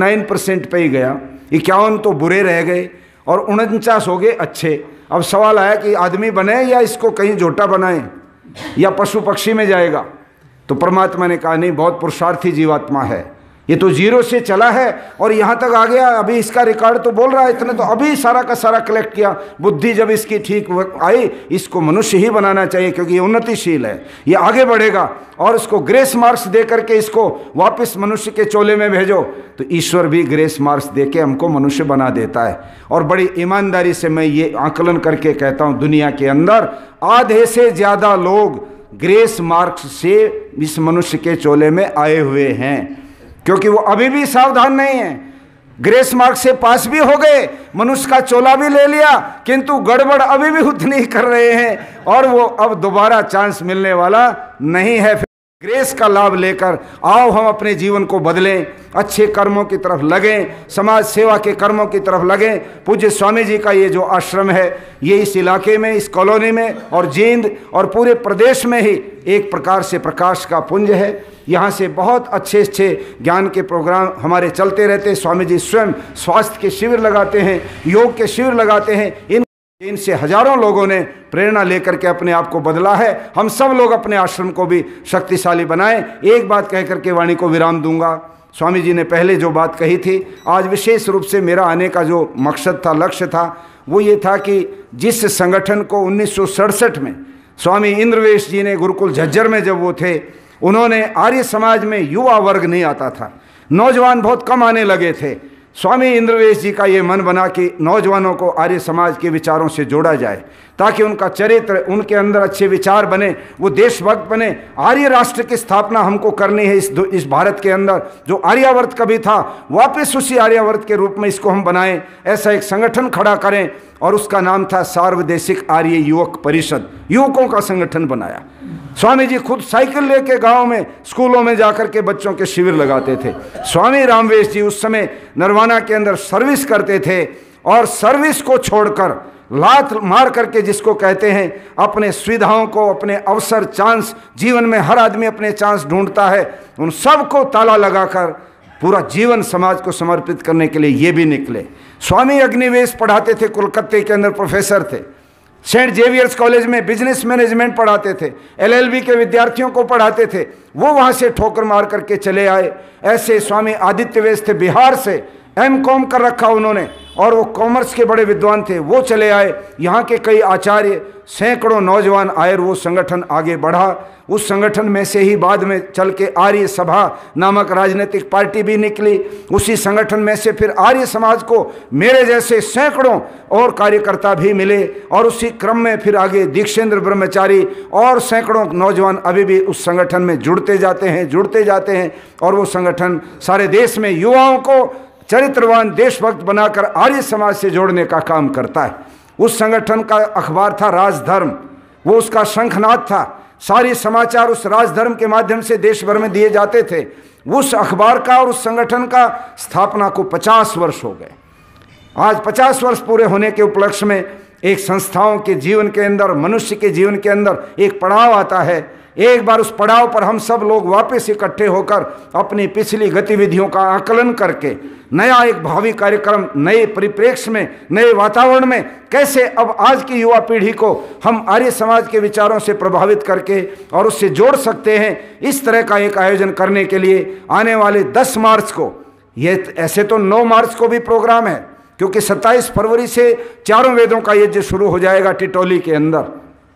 49% पे ही गया, 51 तो बुरे रह गए और 49 हो गए अच्छे। अब सवाल आया कि आदमी बने या इसको कहीं झोटा बनाए या पशु पक्षी में जाएगा। तो परमात्मा ने कहा नहीं, बहुत पुरुषार्थी जीवात्मा है, ये तो 0 से चला है और यहाँ तक आ गया, अभी इसका रिकॉर्ड तो बोल रहा है इतने, तो अभी सारा का सारा कलेक्ट किया। बुद्धि जब इसकी ठीक आई, इसको मनुष्य ही बनाना चाहिए क्योंकि ये उन्नतिशील है, ये आगे बढ़ेगा, और इसको ग्रेस मार्क्स दे करके इसको वापस मनुष्य के चोले में भेजो। तो ईश्वर भी ग्रेस मार्क्स दे के हमको मनुष्य बना देता है। और बड़ी ईमानदारी से मैं ये आकलन करके कहता हूँ, दुनिया के अंदर आधे से ज़्यादा लोग ग्रेस मार्क्स से इस मनुष्य के चोले में आए हुए हैं, क्योंकि वो अभी भी सावधान नहीं है। ग्रेस मार्क से पास भी हो गए, मनुष्य का चोला भी ले लिया, किंतु गड़बड़ अभी भी उतनी कर रहे हैं, और वो अब दोबारा चांस मिलने वाला नहीं है। ग्रेस का लाभ लेकर आओ हम अपने जीवन को बदलें, अच्छे कर्मों की तरफ लगें, समाज सेवा के कर्मों की तरफ लगें। पूज्य स्वामी जी का ये जो आश्रम है, ये इस इलाके में, इस कॉलोनी में और जींद और पूरे प्रदेश में ही एक प्रकार से प्रकाश का पुंज है। यहाँ से बहुत अच्छे अच्छे ज्ञान के प्रोग्राम हमारे चलते रहते हैं। स्वामी जी स्वयं स्वास्थ्य के शिविर लगाते हैं, योग के शिविर लगाते हैं। इनसे हजारों लोगों ने प्रेरणा लेकर के अपने आप को बदला है। हम सब लोग अपने आश्रम को भी शक्तिशाली बनाएं। एक बात कह करके वाणी को विराम दूंगा। स्वामी जी ने पहले जो बात कही थी, आज विशेष रूप से मेरा आने का जो मकसद था, लक्ष्य था, वो ये था कि जिस संगठन को 1967 में स्वामी इंद्रवेश जी ने गुरुकुल झज्जर में जब वो थे, उन्होंने आर्य समाज में युवा वर्ग नहीं आता था, नौजवान बहुत कम आने लगे थे। स्वामी इंद्रवेश जी का ये मन बना कि नौजवानों को आर्य समाज के विचारों से जोड़ा जाए, ताकि उनका चरित्र, उनके अंदर अच्छे विचार बने, वो देशभक्त बने। आर्य राष्ट्र की स्थापना हमको करनी है इस भारत के अंदर। जो आर्यावर्त कभी था, वापस उसी आर्यावर्त के रूप में इसको हम बनाएं, ऐसा एक संगठन खड़ा करें। और उसका नाम था सार्वदेशिक आर्य युवक परिषद। युवकों का संगठन बनाया। स्वामी जी खुद साइकिल लेके गांव में, स्कूलों में जाकर के बच्चों के शिविर लगाते थे। स्वामी रामवेश जी उस समय नरवाना के अंदर सर्विस करते थे, और सर्विस को छोड़कर लात मार करके, जिसको कहते हैं, अपने सुविधाओं को, अपने अवसर, चांस, जीवन में हर आदमी अपने चांस ढूंढता है, उन सबको ताला लगाकर पूरा जीवन समाज को समर्पित करने के लिए ये भी निकले। स्वामी अग्निवेश पढ़ाते थे, कोलकाता के अंदर प्रोफेसर थे। सेंट जेवियर्स कॉलेज में बिजनेस मैनेजमेंट पढ़ाते थे, LLB के विद्यार्थियों को पढ़ाते थे। वो वहाँ से ठोकर मार करके चले आए। ऐसे स्वामी आदित्यवेश थे, बिहार से M.Com कर रखा उन्होंने, और वो कॉमर्स के बड़े विद्वान थे, वो चले आए। यहाँ के कई आचार्य, सैकड़ों नौजवान आए और वो संगठन आगे बढ़ा। उस संगठन में से ही बाद में चल के आर्य सभा नामक राजनीतिक पार्टी भी निकली। उसी संगठन में से फिर आर्य समाज को मेरे जैसे सैकड़ों और कार्यकर्ता भी मिले, और उसी क्रम में फिर आगे दीक्षेंद्र ब्रह्मचारी और सैकड़ों नौजवान अभी भी उस संगठन में जुड़ते जाते हैं। और वो संगठन सारे देश में युवाओं को चरित्रवान देशभक्त बनाकर आर्य समाज से जोड़ने का काम करता है। उस संगठन का अखबार था राजधर्म, वो उसका शंखनाद था। सारे समाचार उस राजधर्म के माध्यम से देश भर में दिए जाते थे। उस अखबार का और उस संगठन का स्थापना को 50 वर्ष हो गए। आज 50 वर्ष पूरे होने के उपलक्ष्य में एक संस्थाओं के जीवन के अंदर, मनुष्य के जीवन के अंदर एक पड़ाव आता है। एक बार उस पड़ाव पर हम सब लोग वापस इकट्ठे होकर अपनी पिछली गतिविधियों का आकलन करके नया एक भावी कार्यक्रम, नए परिप्रेक्ष्य में, नए वातावरण में कैसे अब आज की युवा पीढ़ी को हम आर्य समाज के विचारों से प्रभावित करके और उससे जोड़ सकते हैं, इस तरह का एक आयोजन करने के लिए आने वाले 10 मार्च को, ये ऐसे तो 9 मार्च को भी प्रोग्राम है, क्योंकि 27 फरवरी से चारों वेदों का यज्ञ शुरू हो जाएगा टिटोली के अंदर।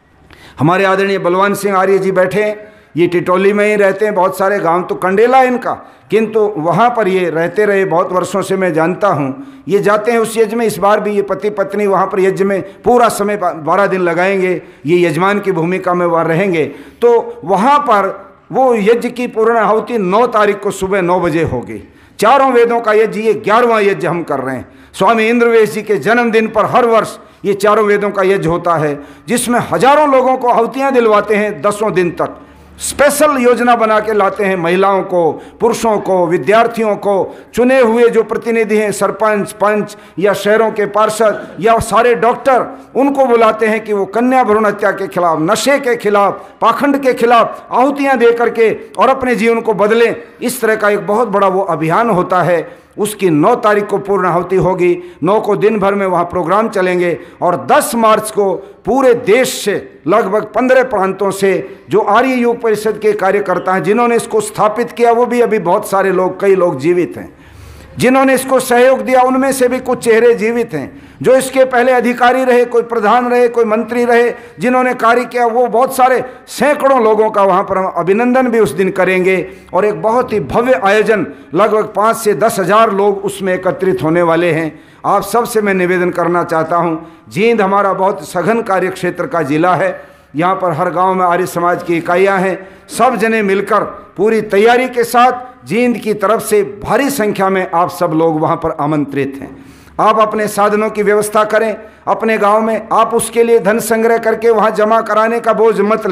हमारे आदरणीय बलवान सिंह आर्य जी बैठे हैं, ये टिटोली में ही रहते हैं। बहुत सारे गांव तो कंडेला है इनका, किंतु वहाँ पर ये रहते रहे बहुत वर्षों से, मैं जानता हूँ। ये जाते हैं उस यज्ञ में। इस बार भी ये पति पत्नी वहाँ पर यज्ञ में पूरा समय 12 दिन लगाएंगे। ये यजमान की भूमिका में वहाँ रहेंगे। तो वहाँ पर वो यज्ञ की पूर्ण आहुति 9 तारीख को सुबह 9 बजे होगी। चारों वेदों का यज्ञ, ये 11वां यज्ञ हम कर रहे हैं। स्वामी इंद्रवेश जी के जन्मदिन पर हर वर्ष ये चारों वेदों का यज्ञ होता है, जिसमें हजारों लोगों को आहुतियाँ दिलवाते हैं 10 दिन तक। स्पेशल योजना बना के लाते हैं, महिलाओं को, पुरुषों को, विद्यार्थियों को, चुने हुए जो प्रतिनिधि हैं, सरपंच, पंच या शहरों के पार्षद या सारे डॉक्टर, उनको बुलाते हैं कि वो कन्या भ्रूण हत्या के खिलाफ, नशे के खिलाफ, पाखंड के खिलाफ आहुतियाँ दे करके और अपने जीवन को बदलें। इस तरह का एक बहुत बड़ा वो अभियान होता है। उसकी 9 तारीख को पूर्ण आहुति होगी। 9 को दिन भर में वहाँ प्रोग्राम चलेंगे, और 10 मार्च को पूरे देश से लगभग 15 प्रांतों से जो आर्य योग परिषद के कार्यकर्ता हैं, जिन्होंने इसको स्थापित किया, वो भी अभी बहुत सारे लोग, कई लोग जीवित हैं। जिन्होंने इसको सहयोग दिया, उनमें से भी कुछ चेहरे जीवित हैं। जो इसके पहले अधिकारी रहे, कोई प्रधान रहे, कोई मंत्री रहे, जिन्होंने कार्य किया, वो बहुत सारे सैकड़ों लोगों का वहाँ पर हम अभिनंदन भी उस दिन करेंगे। और एक बहुत ही भव्य आयोजन, लगभग 5 से 10 हज़ार लोग उसमें एकत्रित होने वाले हैं। आप सबसे मैं निवेदन करना चाहता हूँ, जींद हमारा बहुत सघन कार्य क्षेत्र का जिला है। यहाँ पर हर गांव में आर्य समाज की इकाइयाँ हैं। सब जने मिलकर पूरी तैयारी के साथ जींद की तरफ से भारी संख्या में आप सब लोग वहाँ पर आमंत्रित हैं। आप अपने साधनों की व्यवस्था करें अपने गांव में। आप उसके लिए धन संग्रह करके वहाँ जमा कराने का बोझ मत लें।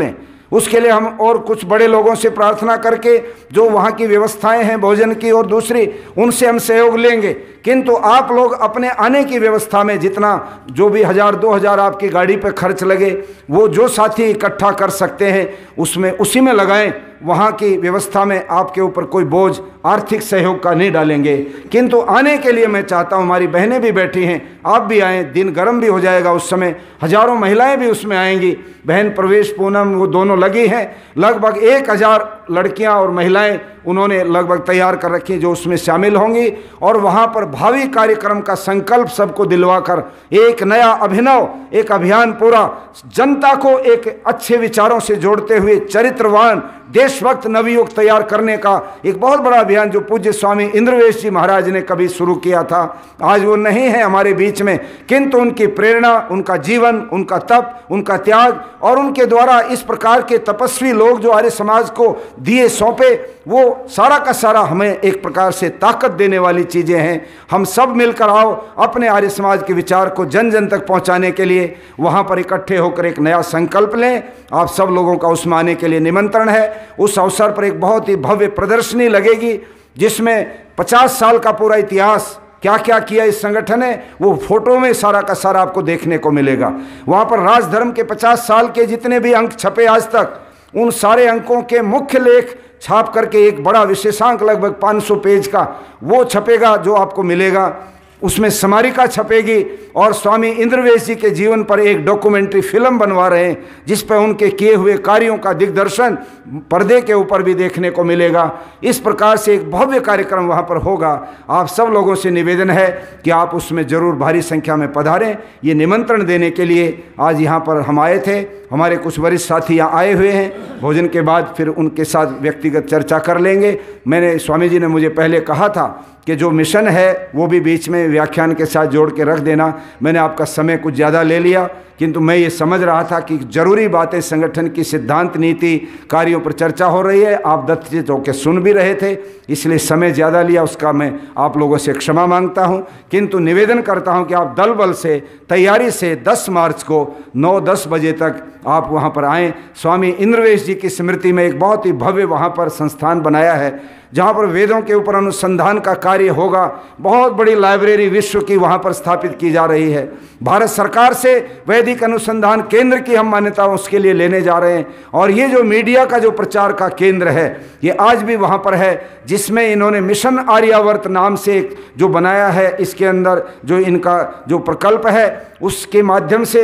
उसके लिए हम और कुछ बड़े लोगों से प्रार्थना करके जो वहाँ की व्यवस्थाएं हैं भोजन की और दूसरी, उनसे हम सहयोग लेंगे। किंतु आप लोग अपने आने की व्यवस्था में जितना जो भी 1000-2000 आपकी गाड़ी पे खर्च लगे, वो जो साथी इकट्ठा कर सकते हैं उसमें उसी में लगाएं। वहाँ की व्यवस्था में आपके ऊपर कोई बोझ आर्थिक सहयोग का नहीं डालेंगे। किंतु आने के लिए मैं चाहता हूँ, हमारी बहनें भी बैठी हैं, आप भी आएँ, दिन गर्म भी हो जाएगा, उस समय हजारों महिलाएं भी उसमें आएंगी। बहन प्रवेश पूनम वो दोनों लगी हैं, लगभग 1000 लड़कियां और महिलाएं उन्होंने लगभग तैयार कर रखी हैं जो उसमें शामिल होंगी। और वहां पर भावी कार्यक्रम का संकल्प सबको दिलवाकर एक नया अभिनव, एक अभियान पूरा जनता को एक अच्छे विचारों से जोड़ते हुए चरित्रवान देशभक्त नवयुवक तैयार करने का एक बहुत बड़ा अभियान जो पूज्य स्वामी इंद्रवेश जी महाराज ने कभी शुरू किया था। आज वो नहीं है हमारे बीच में, किंतु उनकी प्रेरणा, उनका जीवन, उनका तप, उनका त्याग और उनके द्वारा इस प्रकार के तपस्वी लोग जो आर्य समाज को दिए सौंपे, वो सारा का सारा हमें एक प्रकार से ताकत देने वाली चीज़ें हैं। हम सब मिलकर आओ, अपने आर्य समाज के विचार को जन जन तक पहुंचाने के लिए वहां पर इकट्ठे होकर एक नया संकल्प लें। आप सब लोगों का उसमें आने के लिए निमंत्रण है। उस अवसर पर एक बहुत ही भव्य प्रदर्शनी लगेगी जिसमें 50 साल का पूरा इतिहास, क्या क्या किया इस संगठन ने, वो फोटो में सारा का सारा आपको देखने को मिलेगा। वहाँ पर राजधर्म के 50 साल के जितने भी अंक छपे आज तक, उन सारे अंकों के मुख्य लेख छाप करके एक बड़ा विशेषांक लगभग 500 पेज का वो छपेगा जो आपको मिलेगा। उसमें स्मारिका छपेगी और स्वामी इंद्रवेश जी के जीवन पर एक डॉक्यूमेंट्री फिल्म बनवा रहे हैं जिस पर उनके किए हुए कार्यों का दिग्दर्शन पर्दे के ऊपर भी देखने को मिलेगा। इस प्रकार से एक भव्य कार्यक्रम वहाँ पर होगा। आप सब लोगों से निवेदन है कि आप उसमें ज़रूर भारी संख्या में पधारें। ये निमंत्रण देने के लिए आज यहाँ पर हम आए थे। हमारे कुछ वरिष्ठ साथी यहाँ आए हुए हैं। भोजन के बाद फिर उनके साथ व्यक्तिगत चर्चा कर लेंगे। मैंने स्वामी जी ने मुझे पहले कहा था कि जो मिशन है वो भी बीच में व्याख्यान के साथ जोड़ के रख देना। मैंने आपका समय कुछ ज़्यादा ले लिया, किंतु मैं ये समझ रहा था कि ज़रूरी बातें संगठन की सिद्धांत नीति कार्यों पर चर्चा हो रही है, आप दत्तचित होकर सुन भी रहे थे, इसलिए समय ज़्यादा लिया, उसका मैं आप लोगों से क्षमा मांगता हूं। किंतु निवेदन करता हूं कि आप दल बल से तैयारी से 10 मार्च को 9-10 बजे तक आप वहां पर आएँ। स्वामी इंद्रवेश जी की स्मृति में एक बहुत ही भव्य वहां पर संस्थान बनाया है जहाँ पर वेदों के ऊपर अनुसंधान का कार्य होगा। बहुत बड़ी लाइब्रेरी विश्व की वहाँ पर स्थापित की जा रही है। भारत सरकार से वैदिक अनुसंधान केंद्र की हम मान्यता उसके लिए लेने जा रहे हैं। और ये जो मीडिया का जो प्रचार का केंद्र है ये आज भी वहाँ पर है, जिसमें इन्होंने मिशन आर्यावर्त नाम से एक जो बनाया है, इसके अंदर जो इनका जो प्रकल्प है उसके माध्यम से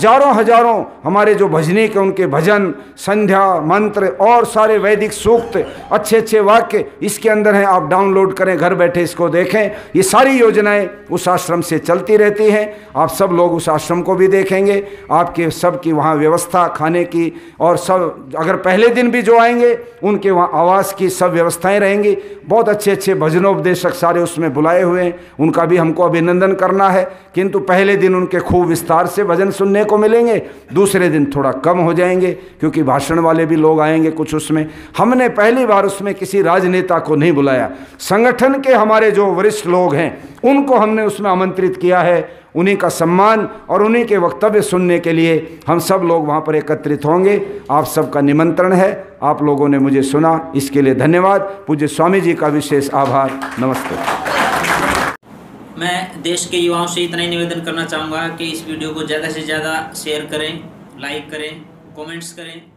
हजारों हमारे जो भजनीक हैं उनके भजन, संध्या, मंत्र और सारे वैदिक सूक्त, अच्छे वाक्य इसके अंदर हैं। आप डाउनलोड करें, घर बैठे इसको देखें। ये सारी योजनाएं उस आश्रम से चलती रहती हैं। आप सब लोग उस आश्रम को भी देखेंगे। आपके सब की वहाँ व्यवस्था खाने की और सब, अगर पहले दिन भी जो आएंगे उनके वहाँ आवास की सब व्यवस्थाएं रहेंगी। बहुत अच्छे भजनोपदेशक सारे उसमें बुलाए हुए हैं, उनका भी हमको अभिनंदन करना है। किंतु पहले दिन उनके खूब विस्तार से भजन सुनने को मिलेंगे, दूसरे दिन थोड़ा कम हो जाएंगे क्योंकि भाषण वाले भी लोग आएंगे कुछ उसमें। हमने पहली बार उसमें किसी राजनेता को नहीं बुलाया, संगठन के हमारे जो वरिष्ठ लोग हैं उनको हमने उसमें आमंत्रित किया है। उन्हीं का सम्मान और उन्हीं के वक्तव्य सुनने के लिए हम सब लोग वहाँ पर एकत्रित होंगे। आप सबका निमंत्रण है। आप लोगों ने मुझे सुना, इसके लिए धन्यवाद। पूज्य स्वामी जी का विशेष आभार। नमस्ते। मैं देश के युवाओं से इतना ही निवेदन करना चाहूँगा कि इस वीडियो को ज़्यादा से ज़्यादा शेयर करें, लाइक करें, कमेंट्स करें